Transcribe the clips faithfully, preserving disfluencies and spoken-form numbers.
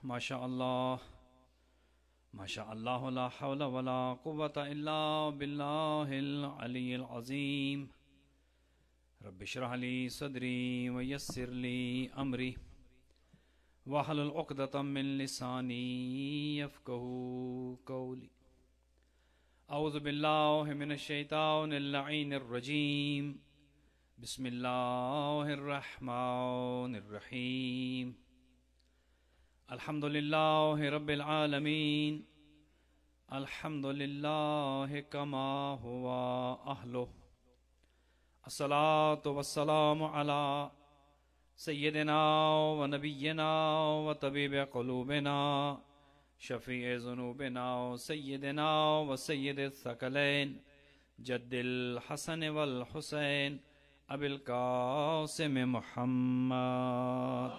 ماشاء اللہ ماشاء اللہ لا حول ولا قوة الا باللہ العلی العظیم رب اشرح لی صدری ویسر لی امری واحلل عقدۃ من لسانی یفقہوا قولی اعوذ باللہ من الشیطان اللعین الرجیم بسم اللہ الرحمن الرحیم الحمد للہ رب العالمین الحمد للہ کما ہوا اہلہ الصلاۃ والسلام علی سیدنا و نبینا و طبیب قلوبنا شفیع ذنوبنا سیدنا و سید الثقلین جد الحسن والحسین ابی القاسم محمد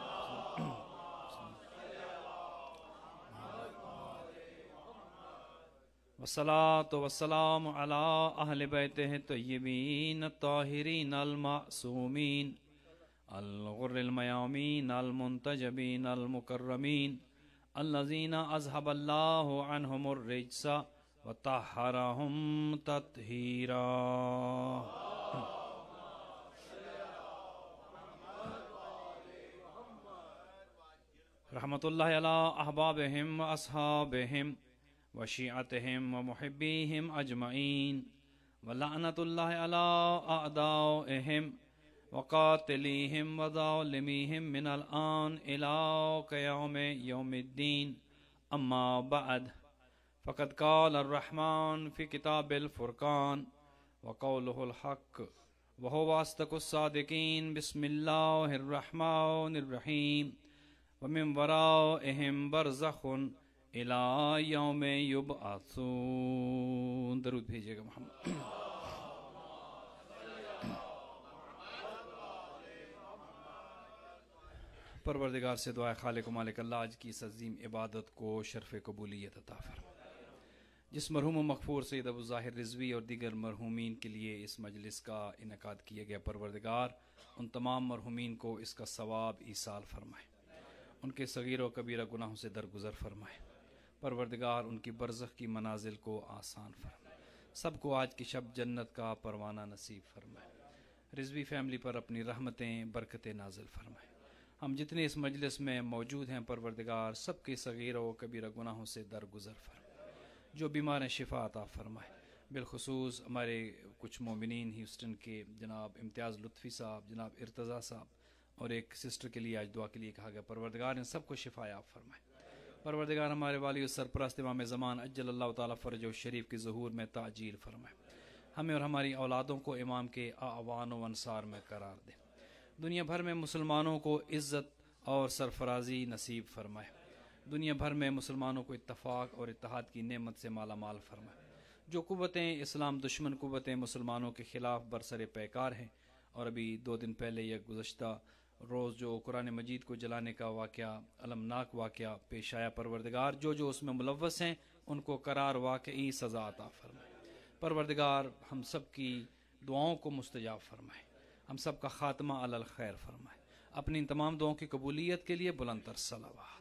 والصلاة والسلام على أهل بيته الطيبين الطاهرين المعصومين الغر الميامين المنتجبين المكرمين الذين أذهب الله عنهم الرجس وطهرهم تطهيرا رحمة الله على أحبابهم وأصحابهم وشیعتهم ومحبیهم اجمعین ولعنت اللہ علی اعدائهم وقاتلیهم وظالمیهم من الآن الى قیام یوم الدین اما بعد فقد قال الرحمن فی کتاب الفرقان وقوله الحق وهو اصدق الصادقین بسم اللہ الرحمن الرحیم ومن ورائهم برزخ الى یوم یبعثون درود بھیجیے گا محمد پروردگار سے دعا خالق و مالک اللہ آج کی اس عظیم عبادت کو شرف قبولیت عطا فرما جس مرحوم و مغفور سید ابو ظاہر رضوی اور دیگر مرحومین کے لیے اس مجلس کا انعقاد کیا گیا پروردگار ان تمام مرحومین کو اس کا ثواب ایصال فرمائے ان کے صغیر و کبیرہ گناہوں سے درگزر فرمائے پروردگار ان کی برزخ کی منازل کو آسان فرمائے سب کو آج کی شب جنت کا پروانہ نصیب فرمائے رضوی فیملی پر اپنی رحمتیں برکتیں نازل فرمائے ہم جتنے اس مجلس میں موجود ہیں پروردگار سب کے صغیر و کبیرہ گناہوں سے درگزر فرمائے جو بیمار ہیں شفا عطا فرمائے بالخصوص ہمارے کچھ مومنین ہیوسٹن کے جناب امتیاز لطفی صاحب جناب ارتضیٰ صاحب اور ایک سسٹر کے لیے آج دعا کے لیے کہا گیا پروردگار ان سب کو شفا یاب فرمائے پروردگار ہمارے والی و سرپرست امام زمان اجل اللہ تعالیٰ فرج و شریف کے ظہور میں تعجیل فرمائے ہمیں اور ہماری اولادوں کو امام کے اعوان و انصار میں قرار دے دنیا بھر میں مسلمانوں کو عزت اور سرفرازی نصیب فرمائے دنیا بھر میں مسلمانوں کو اتفاق اور اتحاد کی نعمت سے مالا مال فرمائے جو قوتیں اسلام دشمن قوتیں مسلمانوں کے خلاف برسر پیکار ہیں اور ابھی دو دن پہلے یہ گزشتہ روز جو قرآن مجید کو جلانے کا واقعہ المناک واقعہ پیش آیا پروردگار جو جو اس میں ملوث ہیں ان کو قرار واقعی سزا عطا فرمائے پروردگار ہم سب کی دعاؤں کو مستجاب فرمائے ہم سب کا خاتمہ علی الخیر فرمائے اپنی ان تمام دعاؤں کی قبولیت کے لیے بلند تر صلوات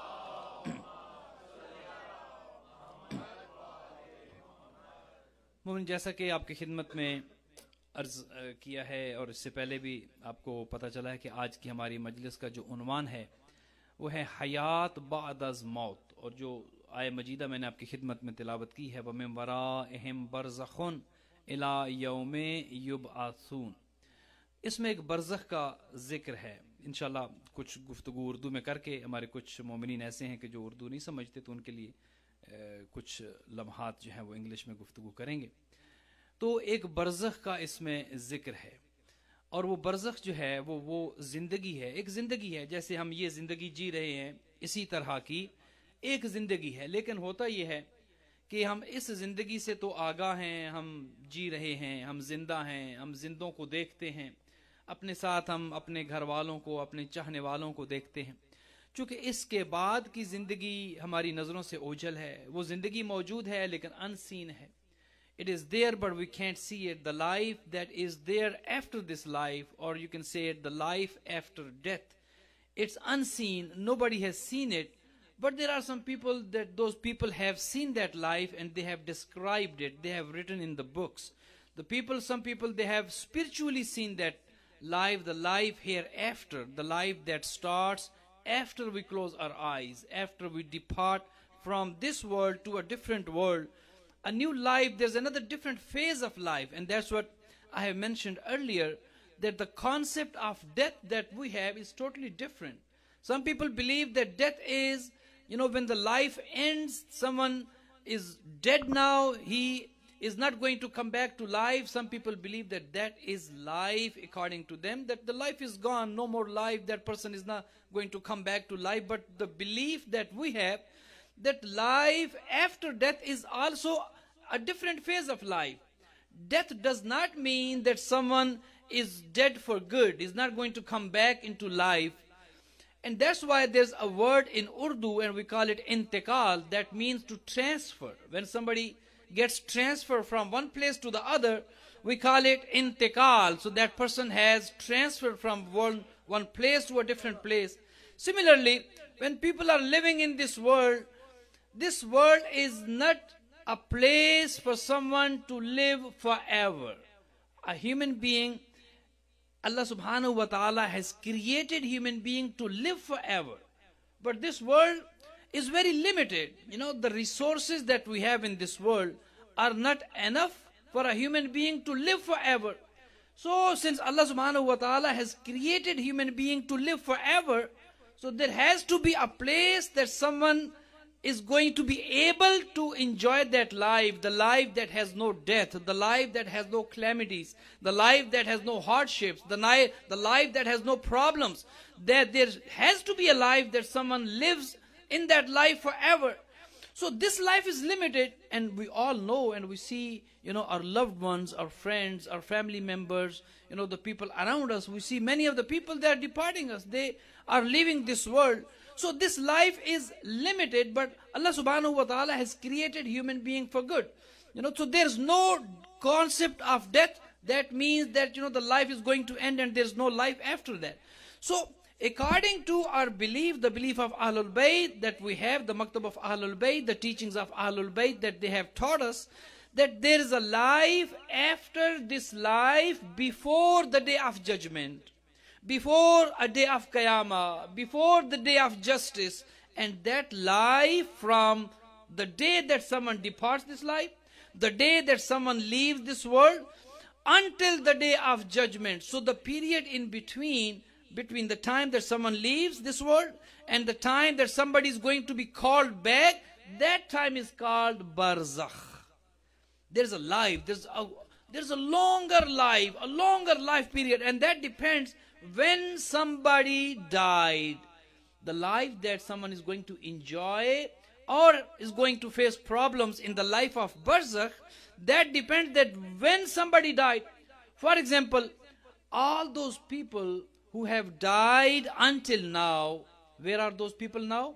مومن جیسا کہ آپ کی خدمت میں عرض کیا ہے اور اس سے پہلے بھی آپ کو پتہ چلا ہے کہ آج کی ہماری مجلس کا جو عنوان ہے وہ ہے حیات بعد از موت اور جو آیہ مجیدہ میں نے آپ کی خدمت میں تلاوت کی ہے وَمِن وَرَائِهِمْ بَرْزَخٌ إِلَى يَوْمِ يُبْعَثُونَ اس میں ایک برزخ کا ذکر ہے انشاءاللہ کچھ گفتگو اردو میں کر کے ہمارے کچھ مومنین ایسے ہیں کہ جو اردو نہیں سمجھتے تو ان کے لیے کچھ لمحات جو ہیں وہ انگلش میں گفتگو کریں گے تو ایک برزخ کا اس میں ذکر ہے اور وہ برزخ جو ہے وہ وہ زندگی ہے ایک زندگی ہے جیسے ہم یہ زندگی جی رہے ہیں اسی طرح کی ایک زندگی ہے لیکن ہوتا یہ ہے کہ ہم اس زندگی سے تو آگاہ ہیں ہم جی رہے ہیں ہم زندہ ہیں ہم زندوں کو دیکھتے ہیں اپنے ساتھ ہم اپنے گھر والوں کو اپنے چاہنے والوں کو دیکھتے ہیں چونکہ اس کے بعد کی زندگی ہماری نظروں سے اوجھل ہے وہ زندگی موجود ہے لیکن unseen ہے It is there, but we can't see it. The life that is there after this life, or you can say it, the life after death. It's unseen. Nobody has seen it, But there are some people that those people have seen that life and they have described it. They have written in the books. The people, some people, they have spiritually seen that life, the life hereafter, the life that starts after we close our eyes, after we depart from this world to a different world, a new life. There's another different phase of life, and that's what I have mentioned earlier, that the concept of death that we have is totally different. Some people believe that death is, you know, when the life ends, someone is dead now, he is not going to come back to life. Some people believe that that is life according to them, that the life is gone, no more life, that person is not going to come back to life. But the belief that we have, that life after death is also a different phase of life. Death does not mean that someone is dead for good, is not going to come back into life. And that's why there's a word in Urdu, and we call it intikal, that means to transfer. When somebody gets transferred from one place to the other, we call it intikal. So that person has transferred from one, one place to a different place. Similarly, when people are living in this world, this world is not a place for someone to live forever. A human being, Allah subhanahu wa ta'ala has created human being to live forever. But this world is very limited. You know, the resources that we have in this world are not enough for a human being to live forever. So since Allah subhanahu wa ta'ala has created human being to live forever, so there has to be a place that someone is going to be able to enjoy that life, the life that has no death, the life that has no calamities, the life that has no hardships, the, ni- the life that has no problems. That there has to be a life that someone lives in that life forever. So this life is limited, and we all know and we see, you know, our loved ones, our friends, our family members, you know, the people around us. We see many of the people that are departing us. They are leaving this world. So this life is limited, but Allah subhanahu wa ta'ala has created human being for good. You know, so there's no concept of death. That means that, you know, the life is going to end and there's no life after that. So according to our belief, the belief of Ahlul Bayt that we have, the Maktab of Ahlul Bayt, the teachings of Ahlul Bayt that they have taught us, that there is a life after this life, before the day of judgment, before a day of Qiyamah, before the day of justice. And that life, from the day that someone departs this life, the day that someone leaves this world, until the day of judgment. So the period in between, between the time that someone leaves this world and the time that somebody is going to be called back, that time is called barzakh. There's a life, there's a, there's a longer life, a longer life period, and that depends when somebody died. The life that someone is going to enjoy or is going to face problems in the life of barzakh, that depends that when somebody died. For example, all those people who have died until now, where are those people now?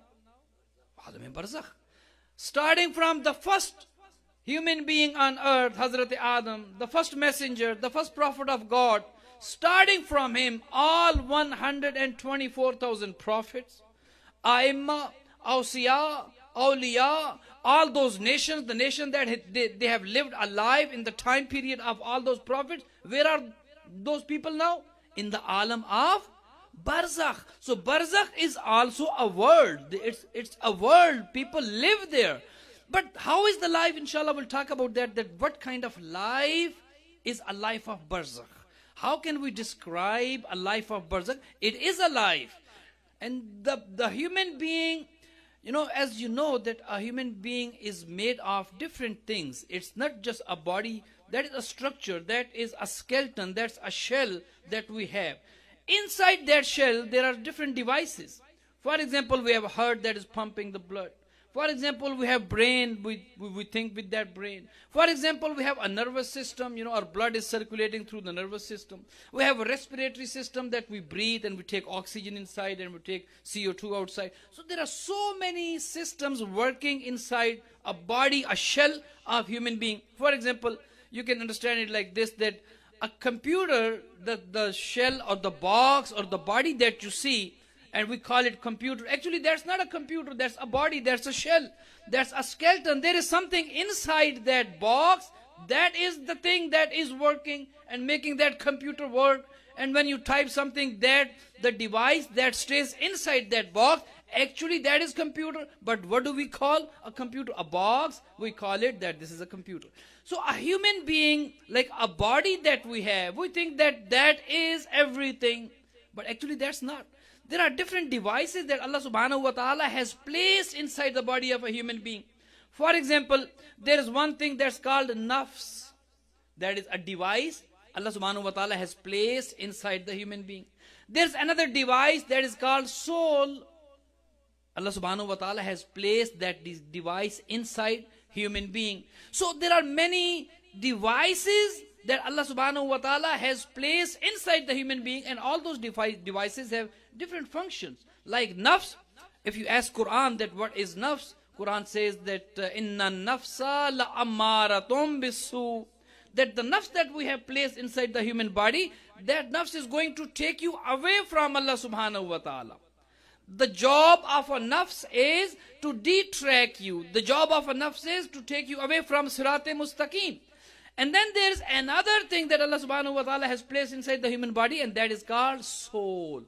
Alam barzakh. Starting from the first human being on earth, Hazrat Adam, the first messenger, the first prophet of God, starting from him, all one hundred twenty-four thousand prophets, Aimma, Awsiya, Awliya, all those nations, the nation that they, they have lived alive in the time period of all those prophets, where are those people now? In the alam of barzakh. So barzakh is also a world. It's, it's a world. People live there. But how is the life? Inshallah, we'll talk about that, that what kind of life is a life of barzakh. How can we describe a life of barzakh? It is a life. And the, the human being, you know, as you know, that a human being is made of different things. It's not just a body. That is a structure. That is a skeleton. That's a shell that we have. Inside that shell, there are different devices. For example, we have a heart that is pumping the blood. For example, we have brain, we, we, we think with that brain. For example, we have a nervous system, you know, our blood is circulating through the nervous system. We have a respiratory system that we breathe and we take oxygen inside and we take C O two outside. So there are so many systems working inside a body, a shell of human being. For example, you can understand it like this, that a computer, the, the shell or the box or the body that you see, and we call it computer. Actually, that's not a computer. That's a body. That's a shell. That's a skeleton. There is something inside that box. That is the thing that is working and making that computer work. And when you type something, that the device that stays inside that box, actually that is computer. But what do we call a computer? A box. We call it that this is a computer. So a human being, like a body that we have, we think that that is everything. But actually that's not. There are different devices that Allah subhanahu wa ta'ala has placed inside the body of a human being. For example, there is one thing that's called nafs. That is a device Allah subhanahu wa ta'ala has placed inside the human being. There's another device that is called soul. Allah subhanahu wa ta'ala has placed that device inside human being. So there are many devices that Allah subhanahu wa ta'ala has placed inside the human being, and all those devices have different functions. Like nafs, if you ask Quran that what is nafs, Quran says that inna nafsa la ammaratum bisu, that the nafs that we have placed inside the human body, that nafs is going to take you away from Allah subhanahu wa ta'ala. The job of a nafs is to detrack you. The job of a nafs is to take you away from Sirat-e Mustaqim. And then there is another thing that Allah subhanahu wa ta'ala has placed inside the human body, and that is called soul.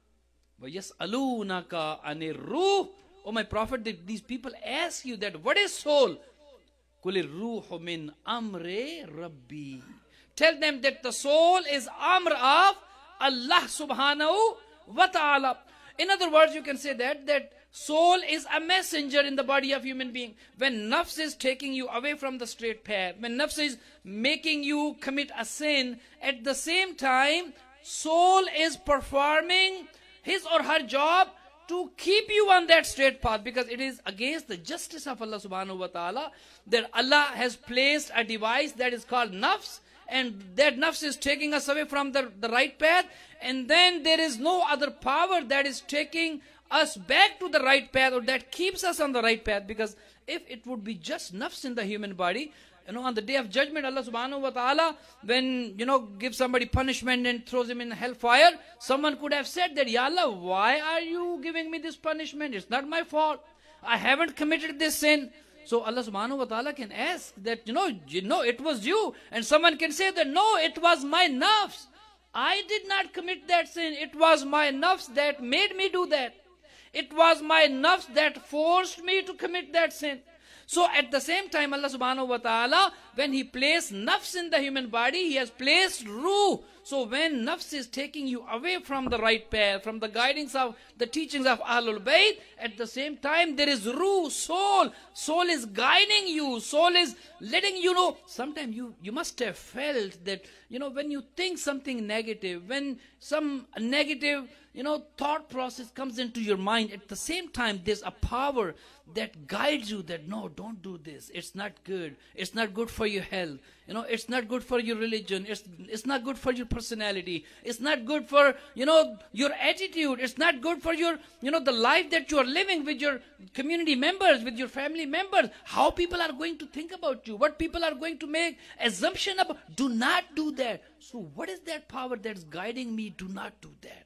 وَيَسْأَلُونَكَ عَنِ الرُّوحِ. Oh my Prophet, these people ask you that what is soul? قُلِ الرُّوحُ مِنْ أَمْرِ رَبِّي. Tell them that the soul is amr of Allah subhanahu wa ta'ala. In other words, you can say that that soul is a messenger in the body of human being. When nafs is taking you away from the straight path, when nafs is making you commit a sin, at the same time, soul is performing his or her job to keep you on that straight path, because it is against the justice of Allah subhanahu wa ta'ala that Allah has placed a device that is called nafs, and that nafs is taking us away from the, the right path, and then there is no other power that is taking us back to the right path, or that keeps us on the right path. Because if it would be just nafs in the human body, you know, on the day of judgment, Allah subhanahu wa ta'ala, when, you know, gives somebody punishment and throws him in hellfire, someone could have said that, Ya Allah, why are you giving me this punishment? It's not my fault. I haven't committed this sin. So Allah subhanahu wa ta'ala can ask that, you know, you know, it was you. And someone can say that, no, it was my nafs. I did not commit that sin. It was my nafs that made me do that. It was my nafs that forced me to commit that sin. So at the same time, Allah subhanahu wa ta'ala, when He placed nafs in the human body, He has placed ruh. So when nafs is taking you away from the right path, from the guidings of the teachings of Ahlul Bayt, at the same time there is ruh, soul. Soul is guiding you. Soul is letting you know. Sometimes you, you must have felt that, you know, when you think something negative, when some negative, you know, thought process comes into your mind, at the same time there's a power that guides you that, no, don't do this. It's not good. It's not good for your health. You know, it's not good for your religion. It's, it's not good for your personality. It's not good for, you know, your attitude. It's not good for your, you know, the life that you are living with your community members, with your family members. How people are going to think about you. What people are going to make assumption about. Do not do that. So what is that power that's guiding me? Do not do that.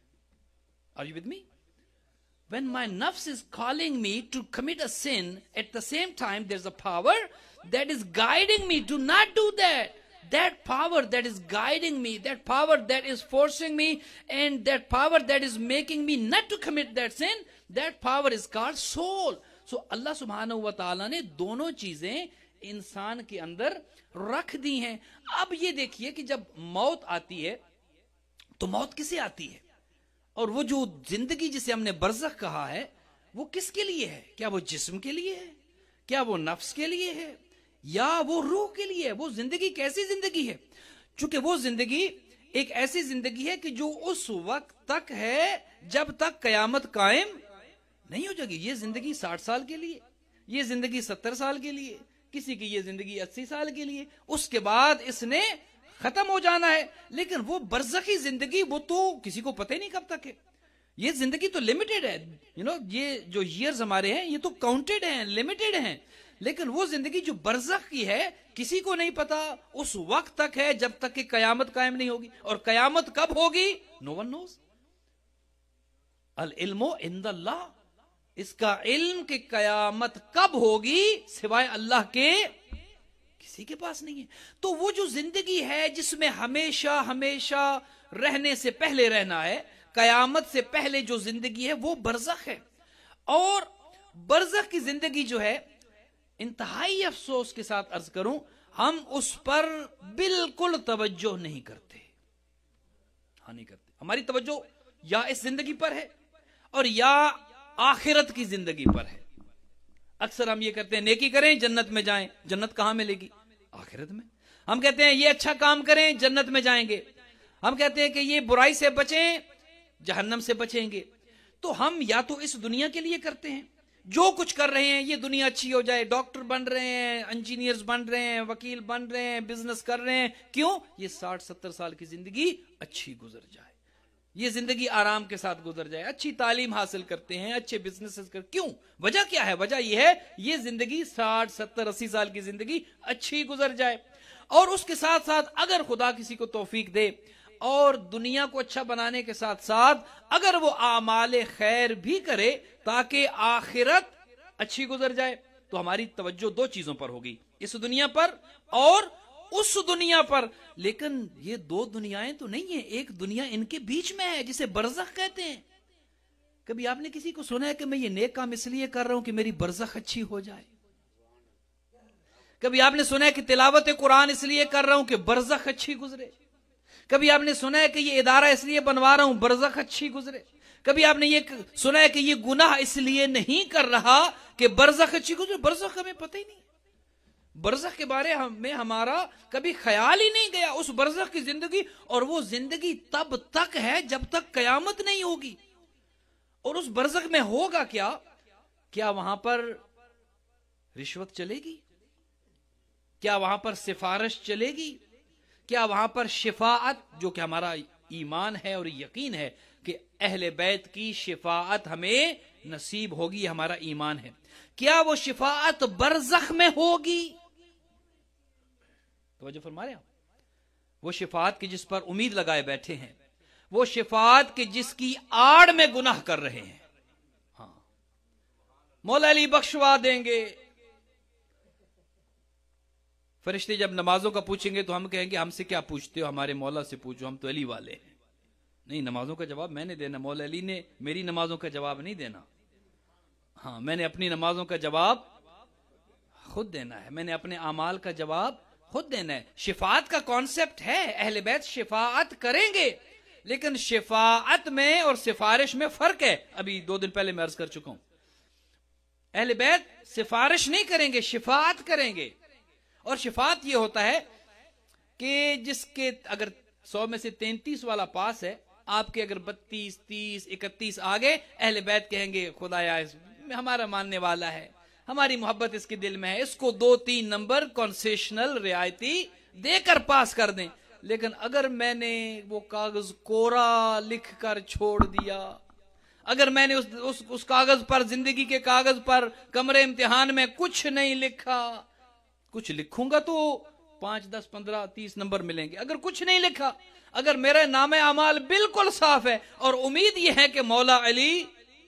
Are you with me? When my nafs is calling me to commit a sin, at the same time there's a power that is guiding me. Do not do that. That power that is guiding me, that power that is forcing me, and that power that is making me not to commit that sin, that power is called soul. So Allah subhanahu wa ta'ala ने दोनों चीजें इंसान के अंदर रख दी हैं. अब ये देखिए कि जब मौत आती है तो मौत किसे आती है, और वो जो जिंदगी जिसे हमने बरज़ख कहा है वो किसके लिए है? क्या वो जिस्म के लिए है? क्या वो नफ्स के लिए है? या वो रूह के लिए है? वो जिंदगी कैसी जिंदगी है? चूंकि वो जिंदगी एक ऐसी जिंदगी है कि जो उस वक्त तक है जब तक कयामत कायम नहीं हो जाएगी. ये जिंदगी साठ साल के लिए, ये जिंदगी सत्तर साल के लिए, किसी की ये जिंदगी अस्सी साल के लिए, उसके बाद इसने खत्म हो जाना है. लेकिन वो बरज़खी जिंदगी वो तो किसी को पता ही नहीं कब तक है. ये जिंदगी तो लिमिटेड है. यू नो, ये जो ईयर्स हमारे हैं ये तो काउंटेड हैं, लिमिटेड हैं. लेकिन वो जिंदगी जो बरज़ख की है किसी को नहीं पता. उस वक्त तक है जब तक कि कयामत कायम नहीं होगी. और कयामत कब होगी? No one knows. العلم عند اللہ، اس کا علم کہ قیامت کب ہوگی سوائے اللہ کے کسی کے پاس نہیں ہے. تو وہ جو زندگی ہے جس میں ہمیشہ ہمیشہ رہنے سے پہلے رہنا ہے، قیامت سے پہلے جو زندگی ہے وہ برزخ ہے. اور برزخ کی زندگی جو ہے، انتہائی افسوس کے ساتھ عرض کروں، ہم اس پر بالکل توجہ نہیں کرتے. ہاں نہیں کرتے. ہماری توجہ یا اس زندگی پر ہے اور یا آخرت کی زندگی پر ہے. اکثر ہم یہ کرتے ہیں نیکی کریں جنت میں جائیں. جنت کہاں ملے گی؟ آخرت میں. ہم کہتے ہیں یہ اچھا کام کریں جنت میں جائیں گے. ہم کہتے ہیں کہ یہ برائی سے بچیں جہنم سے بچیں گے. تو ہم یا تو اس دنیا کے لیے کرتے ہیں، جو کچھ کر رہے ہیں یہ دنیا اچھی ہو جائے، ڈاکٹر بن رہے ہیں، انجینئرز بن رہے ہیں، وکیل بن رہے ہیں، بزنس کر رہے ہیں. کیوں؟ یہ ساٹھ ستر سال کی زندگی اچھی گزر جائے، یہ زندگی آرام کے ساتھ گزر جائے. اچھی تعلیم حاصل کرتے ہیں، اچھے بزنس کر. کیوں؟ وجہ کیا ہے؟ وجہ یہ ہے یہ زندگی ساٹھ ستر اسی سال کی زندگی اچھی گزر جائے. اور اس کے ساتھ ساتھ اگر خدا کسی کو توفیق دے اور دنیا کو اچھا بنانے کے ساتھ ساتھ اگر وہ اعمال خیر بھی کرے تاکہ آخرت اچھی گزر جائے، تو ہماری توجہ دو چیزوں پر ہوگی، اس دنیا پر اور اس دنیا پر. لیکن یہ دو دنیایں تو نہیں ہیں، ایک دنیا ان کے بیچ میں ہے جسے برزخ کہتے ہیں. کبھی آپ نے کسی کو سنا ہے کہ میں یہ نیک کام اس لیے کر رہا ہوں کہ میری برزخ اچھی ہو جائے؟ کبھی آپ نے سنا ہے کہ تلاوت قرآن اس لیے کر رہا ہوں کہ برزخ اچھی گزرے؟ کبھی آپ نے سنا ہے کہ یہ ادارہ اس لیے بنوا رہا ہوں برزخ اچھی گزرے؟ کبھی آپ نے یہ سنا ہے کہ یہ گناہ اس لیے نہیں کر رہا کہ برزخ اچھی گزرے؟ برزخ ہمیں پتہ ہی نہیں، برزخ کے بارے میں ہمارا کبھی خیال ہی نہیں گیا. اس برزخ کی زندگی، اور وہ زندگی تب تک ہے جب تک قیامت نہیں ہوگی. اور اس برزخ میں ہوگا کیا؟ کیا وہاں پر رشوت چلے گی؟ کیا وہاں پر سفارش چلے گی؟ کیا وہاں پر شفاعت، جو کہ ہمارا ایمان ہے اور یقین ہے کہ اہل بیت کی شفاعت ہمیں نصیب ہوگی، ہمارا ایمان ہے، کیا وہ شفاعت برزخ میں ہوگی؟ توجہ فرما رہے ہیں؟ وہ شفاعت کی جس پر امید لگائے بیٹھے ہیں، وہ شفاعت کی جس کی آڑ میں گناہ کر رہے ہیں. ہاں، مولا علی بخشوا دیں گے. فرشتے جب نمازوں کا پوچھیں گے تو ہم کہیں گے ہم سے کیا پوچھتے ہو، ہمارے مولا سے پوچھو، ہم تو علی والے ہیں. نہیں، نمازوں کا جواب میں نے دینا، مولا علی نے میری نمازوں کا جواب نہیں دینا. ہاں، میں نے اپنی نمازوں کا جواب خود دینا ہے، میں نے اپنے اعمال کا جواب خود دینا ہے. شفاعت کا کانسیپٹ ہے، اہل بیت شفاعت کریں گے، لیکن شفاعت میں اور سفارش میں فرق ہے. ابھی دو دن پہلے میں عرض کر چکا ہوں، اہل بیت سفارش نہیں کریں گے، شفاعت کریں گے. اور شفاعت یہ ہوتا ہے کہ جس کے اگر سو میں سے تینتیس والا پاس ہے، آپ کے اگر بتیس تیس اکتیس آگے، اہل بیت کہیں گے خدایا ہمارا ماننے والا ہے، ہماری محبت اس کے دل میں ہے، اس کو دو تین نمبر کنسیشنل رعایتی دے کر پاس کر دیں. لیکن اگر میں نے وہ کاغذ کورا لکھ کر چھوڑ دیا، اگر میں نے اس, اس, اس کاغذ پر، زندگی کے کاغذ پر کمرے امتحان میں کچھ نہیں لکھا، کچھ لکھوں گا تو پانچ دس پندرہ تیس نمبر ملیں گے. اگر کچھ نہیں لکھا، اگر میرا نام اعمال بالکل صاف ہے اور امید یہ ہے کہ مولا علی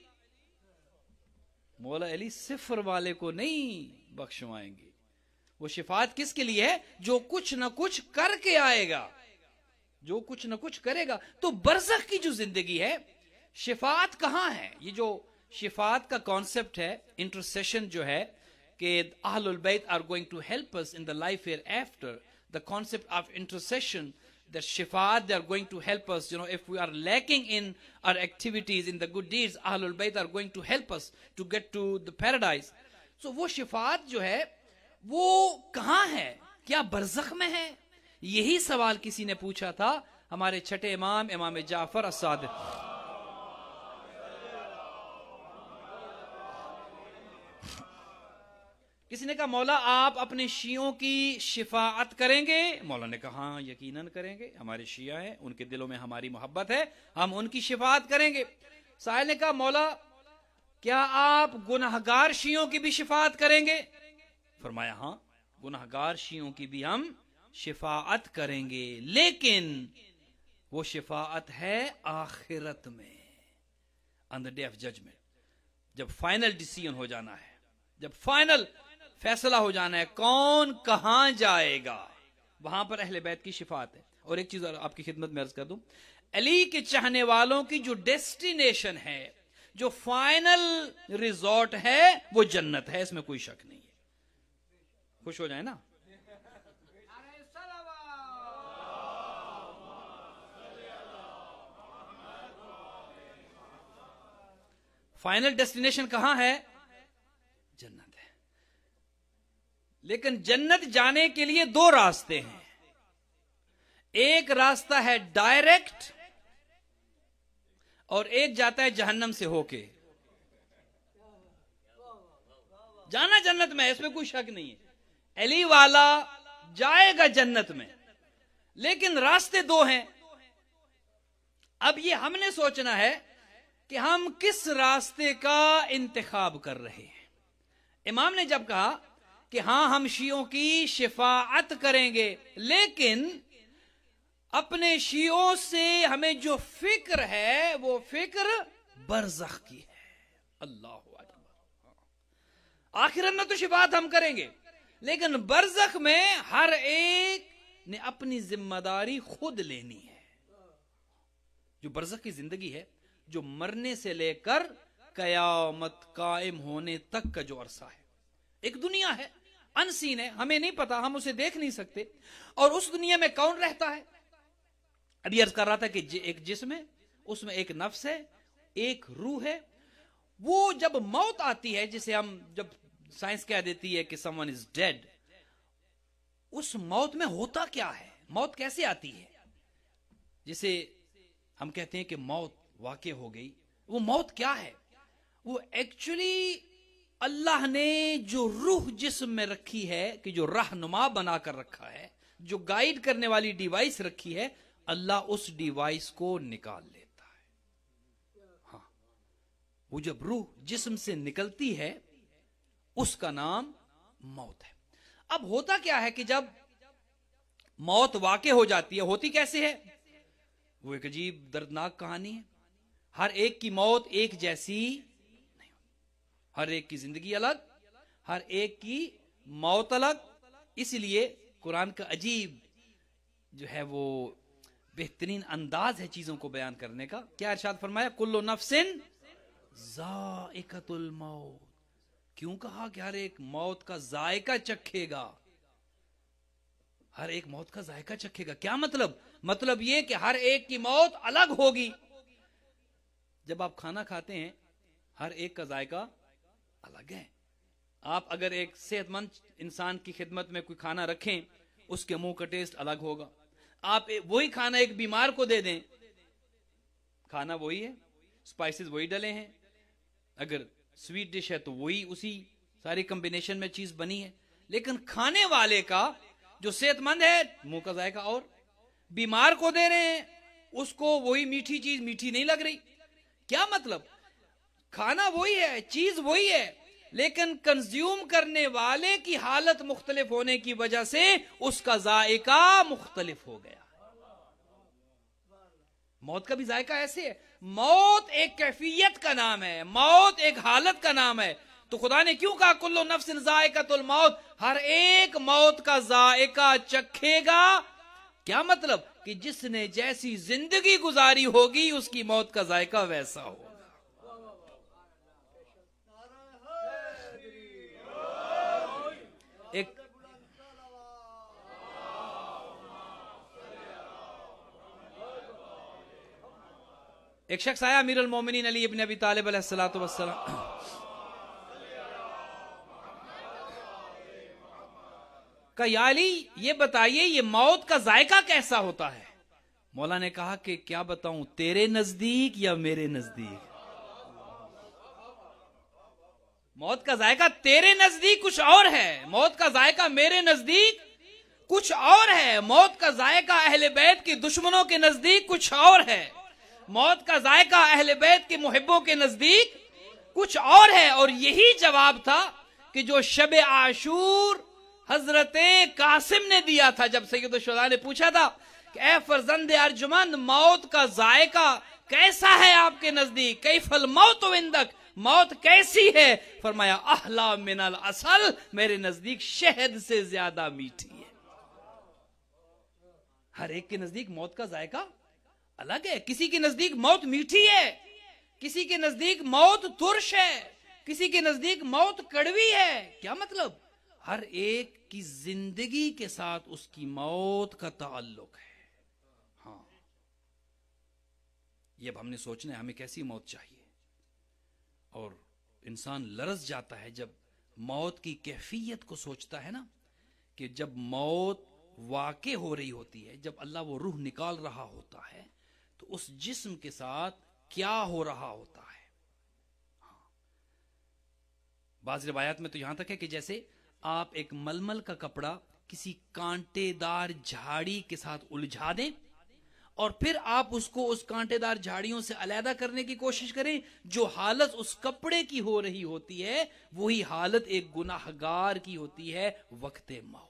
مولا علی صفر والے کو نہیں بخشوائیں گے. وہ شفاعت کس کے لیے ہے؟ جو کچھ نہ کچھ کر کے آئے گا، جو کچھ نہ کچھ کرے گا. تو برزخ کی جو زندگی ہے، شفاعت کہاں ہے؟ یہ جو شفاعت کا کانسیپٹ ہے، انٹرسیشن جو ہے کہ اہل البیت are going to help us in the life hereafter, the concept of intercession, the shafaat, they are going to help us, you know, if we are lacking in our activities, in the good deeds, اہل البیت are going to help us to get to the paradise. So وہ شفاعت جو ہے وہ کہاں ہے؟ کیا برزخ میں ہے؟ یہی سوال کسی نے پوچھا تھا ہمارے چھٹے امام امام جعفر الصادق. کسی نے کہا مولا آپ اپنے شیعوں کی شفاعت کریں گے؟ مولا نے کہا ہاں یقیناً کریں گے، ہمارے شیعہ ہیں، ان کے دلوں میں ہماری محبت ہے، ہم ان کی شفاعت کریں گے. سائل نے کہا مولا کیا آپ گناہگار شیعوں کی بھی شفاعت کریں گے؟ فرمایا ہاں گناہگار شیعوں کی بھی ہم شفاعت کریں گے، لیکن وہ شفاعت ہے آخرت میں. on the day of judgment. جب فائنل ڈیسیژن ہو جانا ہے, جب فائنل فیصلہ ہو جانا ہے کون کہاں جائے گا, وہاں پر اہل بیت کی شفاعت ہے. اور ایک چیز آپ کی خدمت میں عرض کر دوں, علی کے چاہنے والوں کی جو ڈیسٹینیشن ہے, جو فائنل ریزورٹ ہے, وہ جنت ہے, اس میں کوئی شک نہیں ہے. خوش ہو جائیں نا. فائنل ڈیسٹینیشن کہاں ہے؟ جنت ہے. لیکن جنت جانے کے لیے دو راستے ہیں. ایک راستہ ہے ڈائریکٹ, اور ایک جاتا ہے جہنم سے ہو کے. جانا جنت میں, اس میں کوئی شک نہیں ہے. علی والا جائے گا جنت میں, لیکن راستے دو ہیں. اب یہ ہم نے سوچنا ہے کہ ہم کس راستے کا انتخاب کر رہے ہیں. امام نے جب کہا کہ ہاں ہم شیعوں کی شفاعت کریں گے, لیکن اپنے شیعوں سے ہمیں جو فکر ہے وہ فکر برزخ کی ہے. اللہ اکبر. آخرت میں تو شفاعت ہم کریں گے, لیکن برزخ میں ہر ایک نے اپنی ذمہ داری خود لینی ہے. جو برزخ کی زندگی ہے, جو مرنے سے لے کر قیامت قائم ہونے تک کا جو عرصہ ہے, ایک دنیا ہے, انسین ہے, ہمیں نہیں پتا, ہم اسے دیکھ نہیں سکتے. اور اس دنیا میں کون رہتا ہے؟ ابھی عرض کر رہا تھا کہ ایک جسم ہے, اس میں ایک نفس ہے, ایک روح ہے. وہ جب موت آتی ہے, جسے ہم جب سائنس کہہ دیتی ہے کہ سم ون از ڈیڈ, اس موت میں ہوتا کیا ہے؟ موت کیسے آتی ہے؟ جسے ہم کہتے ہیں کہ موت واقع ہو گئی, وہ موت کیا ہے؟ وہ ایکچولی اللہ نے جو روح جسم میں رکھی ہے, کہ جو رہنما بنا کر رکھا ہے, جو گائیڈ کرنے والی ڈیوائس رکھی ہے, اللہ اس ڈیوائس کو نکال لیتا ہے. ہاں, وہ جب روح جسم سے نکلتی ہے اس کا نام موت ہے. اب ہوتا کیا ہے کہ جب موت واقع ہو جاتی ہے, ہوتی کیسے ہے؟ وہ ایک عجیب دردناک کہانی ہے. ہر ایک کی موت ایک جیسی نہیں, ہر ایک کی زندگی الگ, ہر ایک کی موت الگ. اس لیے قرآن کا عجیب جو ہے وہ بہترین انداز ہے چیزوں کو بیان کرنے کا. کیا ارشاد فرمایا؟ کل نفس ذائقۃ الموت. کیوں کہا کہ ہر ایک موت کا ذائقہ چکھے گا؟ ہر ایک موت کا ذائقہ چکھے گا, کیا مطلب؟ مطلب یہ کہ ہر ایک کی موت الگ ہوگی. جب آپ کھانا کھاتے ہیں, ہر ایک کا ذائقہ الگ ہے. آپ اگر ایک صحت مند انسان کی خدمت میں کوئی کھانا رکھیں, اس کے منہ کا ٹیسٹ الگ ہوگا. آپ وہی کھانا ایک بیمار کو دے دیں, کھانا وہی ہے, سپائسز وہی ڈلے ہیں, اگر سویٹ ڈش ہے تو وہی اسی ساری کمبینیشن میں چیز بنی ہے, لیکن کھانے والے کا جو صحت مند ہے منہ کا ذائقہ اور, بیمار کو دے رہے ہیں اس کو وہی میٹھی چیز میٹھی نہیں لگ رہی. کیا مطلب؟ کھانا وہی ہے, چیز وہی ہے, لیکن کنزیوم کرنے والے کی حالت مختلف ہونے کی وجہ سے اس کا ذائقہ مختلف ہو گیا. موت کا بھی ذائقہ ایسے ہے. موت ایک کیفیت کا نام ہے, موت ایک حالت کا نام ہے. تو خدا نے کیوں کہا کل نفس ذائقۃ الموت؟ ہر ایک موت کا ذائقہ چکھے گا. کیا مطلب؟ کہ جس نے جیسی زندگی گزاری ہوگی اس کی موت کا ذائقہ ویسا ہوگا. ایک ایک شخص آیا امیر المومنین علی ابن ابی طالب علیہ الصلوۃ والسلام, کہ یا علی یہ بتائیے یہ موت کا ذائقہ کیسا ہوتا ہے؟ مولا نے کہا کہ کیا بتاؤں, تیرے نزدیک یا میرے نزدیک؟ موت کا ذائقہ تیرے نزدیک کچھ اور ہے, موت کا ذائقہ میرے نزدیک کچھ اور ہے. موت کا ذائقہ اہل بیت کے دشمنوں کے نزدیک کچھ اور ہے, موت کا ذائقہ اہل بیت کے محبوں کے نزدیک کچھ اور ہے. اور یہی جواب تھا کہ جو شب عاشور حضرت قاسم نے دیا تھا جب سید الشہداء نے پوچھا تھا کہ اے فرزند ارجمند, موت کا ذائقہ کیسا ہے آپ کے نزدیک؟ کیف الموت عندک، موت کیسی ہے؟ فرمایا احلا من العسل، میرے نزدیک شہد سے زیادہ میٹھی ہے۔ ہر ایک کے نزدیک موت کا ذائقہ الگ ہے، کسی کے نزدیک موت میٹھی ہے، کسی کے نزدیک موت ترش ہے، کسی کے نزدیک موت کڑوی ہے۔ کیا مطلب؟ ہر ایک کی زندگی کے ساتھ اس کی موت کا تعلق ہے۔ ہاں، یہ اب ہم نے سوچنا ہے ہمیں کیسی موت چاہیے، اور انسان لرز جاتا ہے جب موت کی کیفیت کو سوچتا ہے نا، کہ جب موت واقع ہو رہی ہوتی ہے، جب اللہ وہ روح نکال رہا ہوتا ہے تو اس جسم کے ساتھ کیا ہو رہا ہوتا ہے۔ ہاں، بعض روایات میں تو یہاں تک ہے کہ جیسے آپ ایک ململ کا کپڑا کسی کانٹے دار جھاڑی کے ساتھ الجھا دیں اور پھر آپ اس کو اس کانٹے دار جھاڑیوں سے علیحدہ کرنے کی کوشش کریں، جو حالت اس کپڑے کی ہو رہی ہوتی ہے وہی حالت ایک گناہگار کی ہوتی ہے وقت موت۔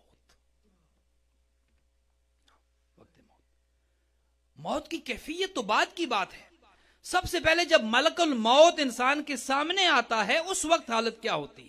وقت موت موت کی کیفیت تو بعد کی بات ہے، سب سے پہلے جب ملک الموت انسان کے سامنے آتا ہے اس وقت حالت کیا ہوتی ہے؟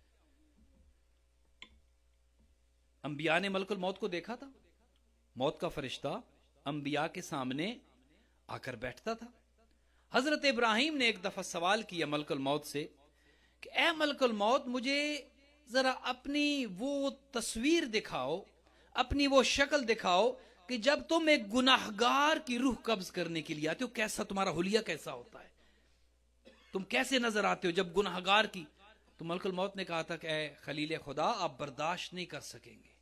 انبیاء نے ملک الموت کو دیکھا تھا، موت کا فرشتہ انبیاء کے سامنے آ کر بیٹھتا تھا۔ حضرت ابراہیم نے ایک دفعہ سوال کیا ملک الموت سے کہ اے ملک الموت، مجھے ذرا اپنی وہ تصویر دکھاؤ، اپنی وہ شکل دکھاؤ کہ جب تم ایک گناہگار کی روح قبض کرنے کے لیے آتے ہو، کیسا تمہارا حلیہ کیسا ہوتا ہے، تم کیسے نظر آتے ہو جب گناہگار کی؟ تو ملک الموت نے کہا تھا کہ اے خلیل خدا، آپ برداشت نہیں کر سکیں گے۔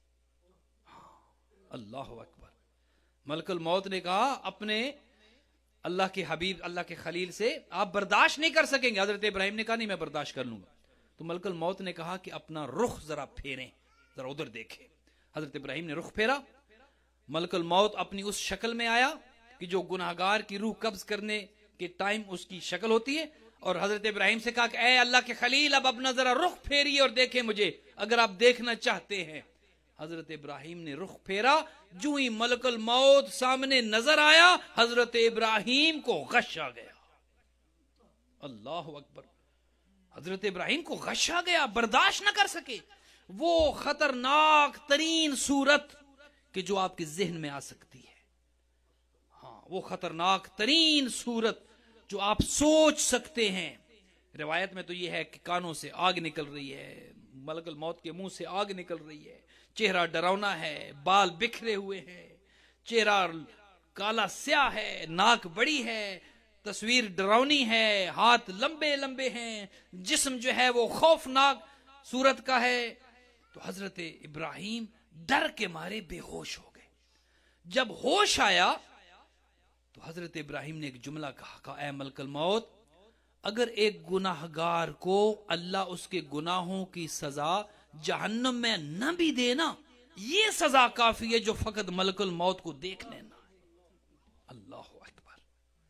اللہ اکبر۔ ملک الموت نے کہا اپنے اللہ کے حبیب، اللہ کے خلیل سے، آپ برداشت نہیں کر سکیں گے۔ حضرت ابراہیم نے کہا نہیں، میں برداشت کر لوں گا۔ تو ملک الموت نے کہا کہ اپنا رخ ذرا پھیریں، ذرا ادھر دیکھیں۔ حضرت ابراہیم نے رخ پھیرا، ملک الموت اپنی اس شکل میں آیا کہ جو گناہگار کی روح قبض کرنے کے ٹائم اس کی شکل ہوتی ہے، اور حضرت ابراہیم سے کہا کہ اے اللہ کے خلیل، اب اپنا ذرا رخ پھیریے اور دیکھیں مجھے، اگر آپ دیکھنا چاہتے ہیں۔ حضرت ابراہیم نے رخ پھیرا، جو ہی ملک الموت سامنے نظر آیا حضرت ابراہیم کو غش آ گیا۔ اللہ اکبر۔ حضرت ابراہیم کو غش آ گیا، برداشت نہ کر سکے۔ وہ خطرناک ترین صورت کہ جو آپ کے ذہن میں آ سکتی ہے، ہاں، وہ خطرناک ترین صورت جو آپ سوچ سکتے ہیں۔ روایت میں تو یہ ہے کہ کانوں سے آگ نکل رہی ہے، ملک الموت کے منہ سے آگ نکل رہی ہے، چہرہ ڈراؤنا ہے، بال بکھرے ہوئے ہیں، چہرہ کالا سیاہ ہے، ناک بڑی ہے، تصویر ڈراؤنی ہے، ہاتھ لمبے لمبے ہیں، جسم جو ہے وہ خوفناک صورت کا ہے۔ تو حضرت ابراہیم ڈر کے مارے بے ہوش ہو گئے۔ جب ہوش آیا تو حضرت ابراہیم نے ایک جملہ کہا، کہا اے ملک الموت، اگر ایک گناہگار کو اللہ اس کے گناہوں کی سزا جہنم میں نہ بھی دینا، یہ سزا کافی ہے جو فقط ملک الموت کو دیکھ لینا۔ اللہ اکبر۔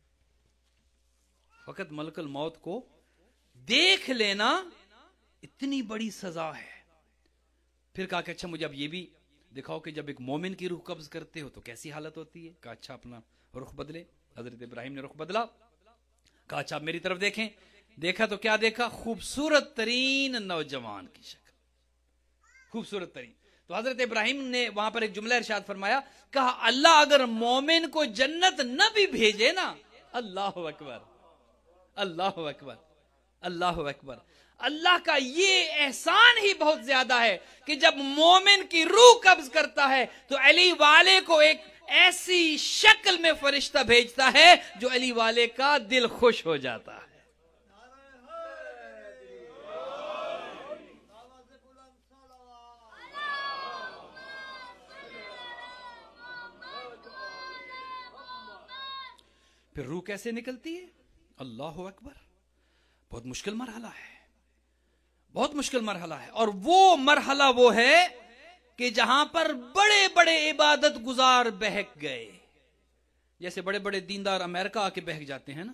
فقط ملک الموت کو دیکھ لینا اتنی بڑی سزا ہے۔ پھر کہا کہ اچھا مجھے اب یہ بھی دکھاؤ کہ جب ایک مومن کی روح قبض کرتے ہو تو کیسی حالت ہوتی ہے؟ کہا اچھا اپنا رخ بدلے۔ حضرت ابراہیم نے رخ بدلا، کہا اچھا آپ میری طرف دیکھیں۔ دیکھا تو کیا دیکھا؟ خوبصورت ترین نوجوان کی شکل، خوبصورت ترین۔ تو حضرت ابراہیم نے وہاں پر ایک جملہ ارشاد فرمایا، کہا اللہ اگر مومن کو جنت نہ بھی بھیجے نا، اللہ اکبر، اللہ اکبر، اللہ اکبر، اللہ کا یہ احسان ہی بہت زیادہ ہے کہ جب مومن کی روح قبض کرتا ہے تو علی والے کو ایک ایسی شکل میں فرشتہ بھیجتا ہے جو علی والے کا دل خوش ہو جاتا ہے۔ پھر روح کیسے نکلتی ہے؟ اللہ اکبر، بہت مشکل مرحلہ ہے، بہت مشکل مرحلہ ہے۔ اور وہ مرحلہ وہ ہے کہ جہاں پر بڑے بڑے عبادت گزار بہک گئے، جیسے بڑے بڑے دیندار امریکہ آ کے بہک جاتے ہیں نا،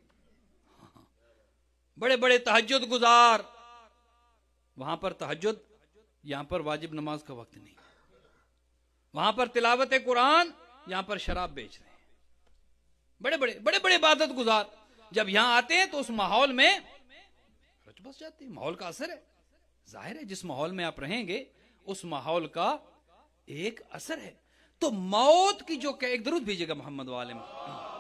بڑے بڑے تہجد گزار، وہاں پر تہجد، یہاں پر واجب نماز کا وقت نہیں، وہاں پر تلاوت قرآن، یہاں پر شراب بیچ رہے ہیں، بڑے بڑے بڑے بڑے عبادت گزار جب یہاں آتے ہیں تو اس ماحول میں رچ بس جاتے ہیں. ماحول کا اثر ہے. ظاہر ہے جس ماحول میں آپ رہیں گے اس ماحول کا ایک اثر ہے. تو موت کی جو کہ ایک درود بھیجیے گا محمد والے میں.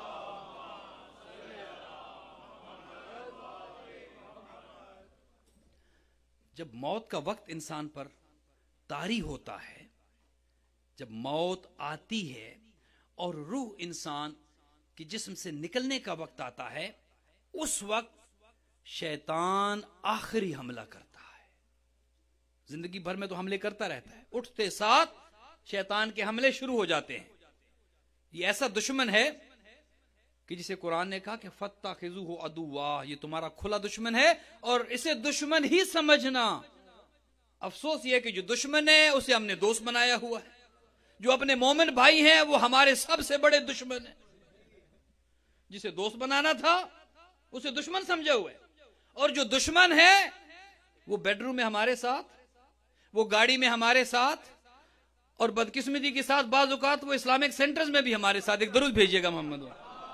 جب موت کا وقت انسان پر طاری ہوتا ہے, جب موت آتی ہے اور روح انسان کی جسم سے نکلنے کا وقت آتا ہے, اس وقت شیطان آخری حملہ کرتا ہے. زندگی بھر میں تو حملے کرتا رہتا ہے, اٹھتے ساتھ شیطان کے حملے شروع ہو جاتے ہیں. یہ ایسا دشمن ہے کہ جسے قرآن نے کہا کہ فَاتَّخِذُوهُ عَدُوًّا, یہ تمہارا کھلا دشمن ہے اور اسے دشمن ہی سمجھنا. افسوس یہ کہ جو دشمن ہے اسے ہم نے دوست بنایا ہوا ہے. جو اپنے مومن بھائی ہیں وہ ہمارے سب سے بڑے دشمن ہیں. جسے دوست بنانا تھا اسے دشمن سمجھے ہوئے, اور جو دشمن ہے وہ بیڈ روم میں ہمارے ساتھ, وہ گاڑی میں ہمارے ساتھ, اور بدقسمتی کے ساتھ بعض اوقات وہ اسلامک سینٹرز میں بھی ہمارے ساتھ. ایک درود بھیجیے گا محمد.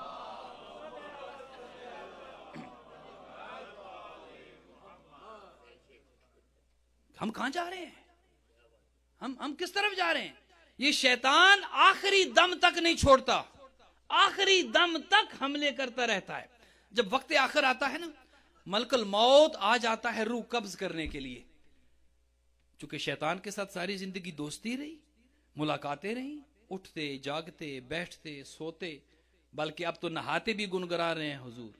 ہم کہاں جا رہے ہیں؟ ہم ہم کس طرف جا رہے ہیں؟ یہ شیطان آخری دم تک نہیں چھوڑتا, آخری دم تک حملے کرتا رہتا ہے. جب وقت آخر آتا ہے نا, ملک الموت آ جاتا ہے روح قبض کرنے کے لیے. چونکہ شیطان کے ساتھ ساری زندگی دوستی رہی, ملاقاتیں رہی, اٹھتے جاگتے بیٹھتے سوتے, بلکہ اب تو نہاتے بھی گنگرا رہے ہیں حضور.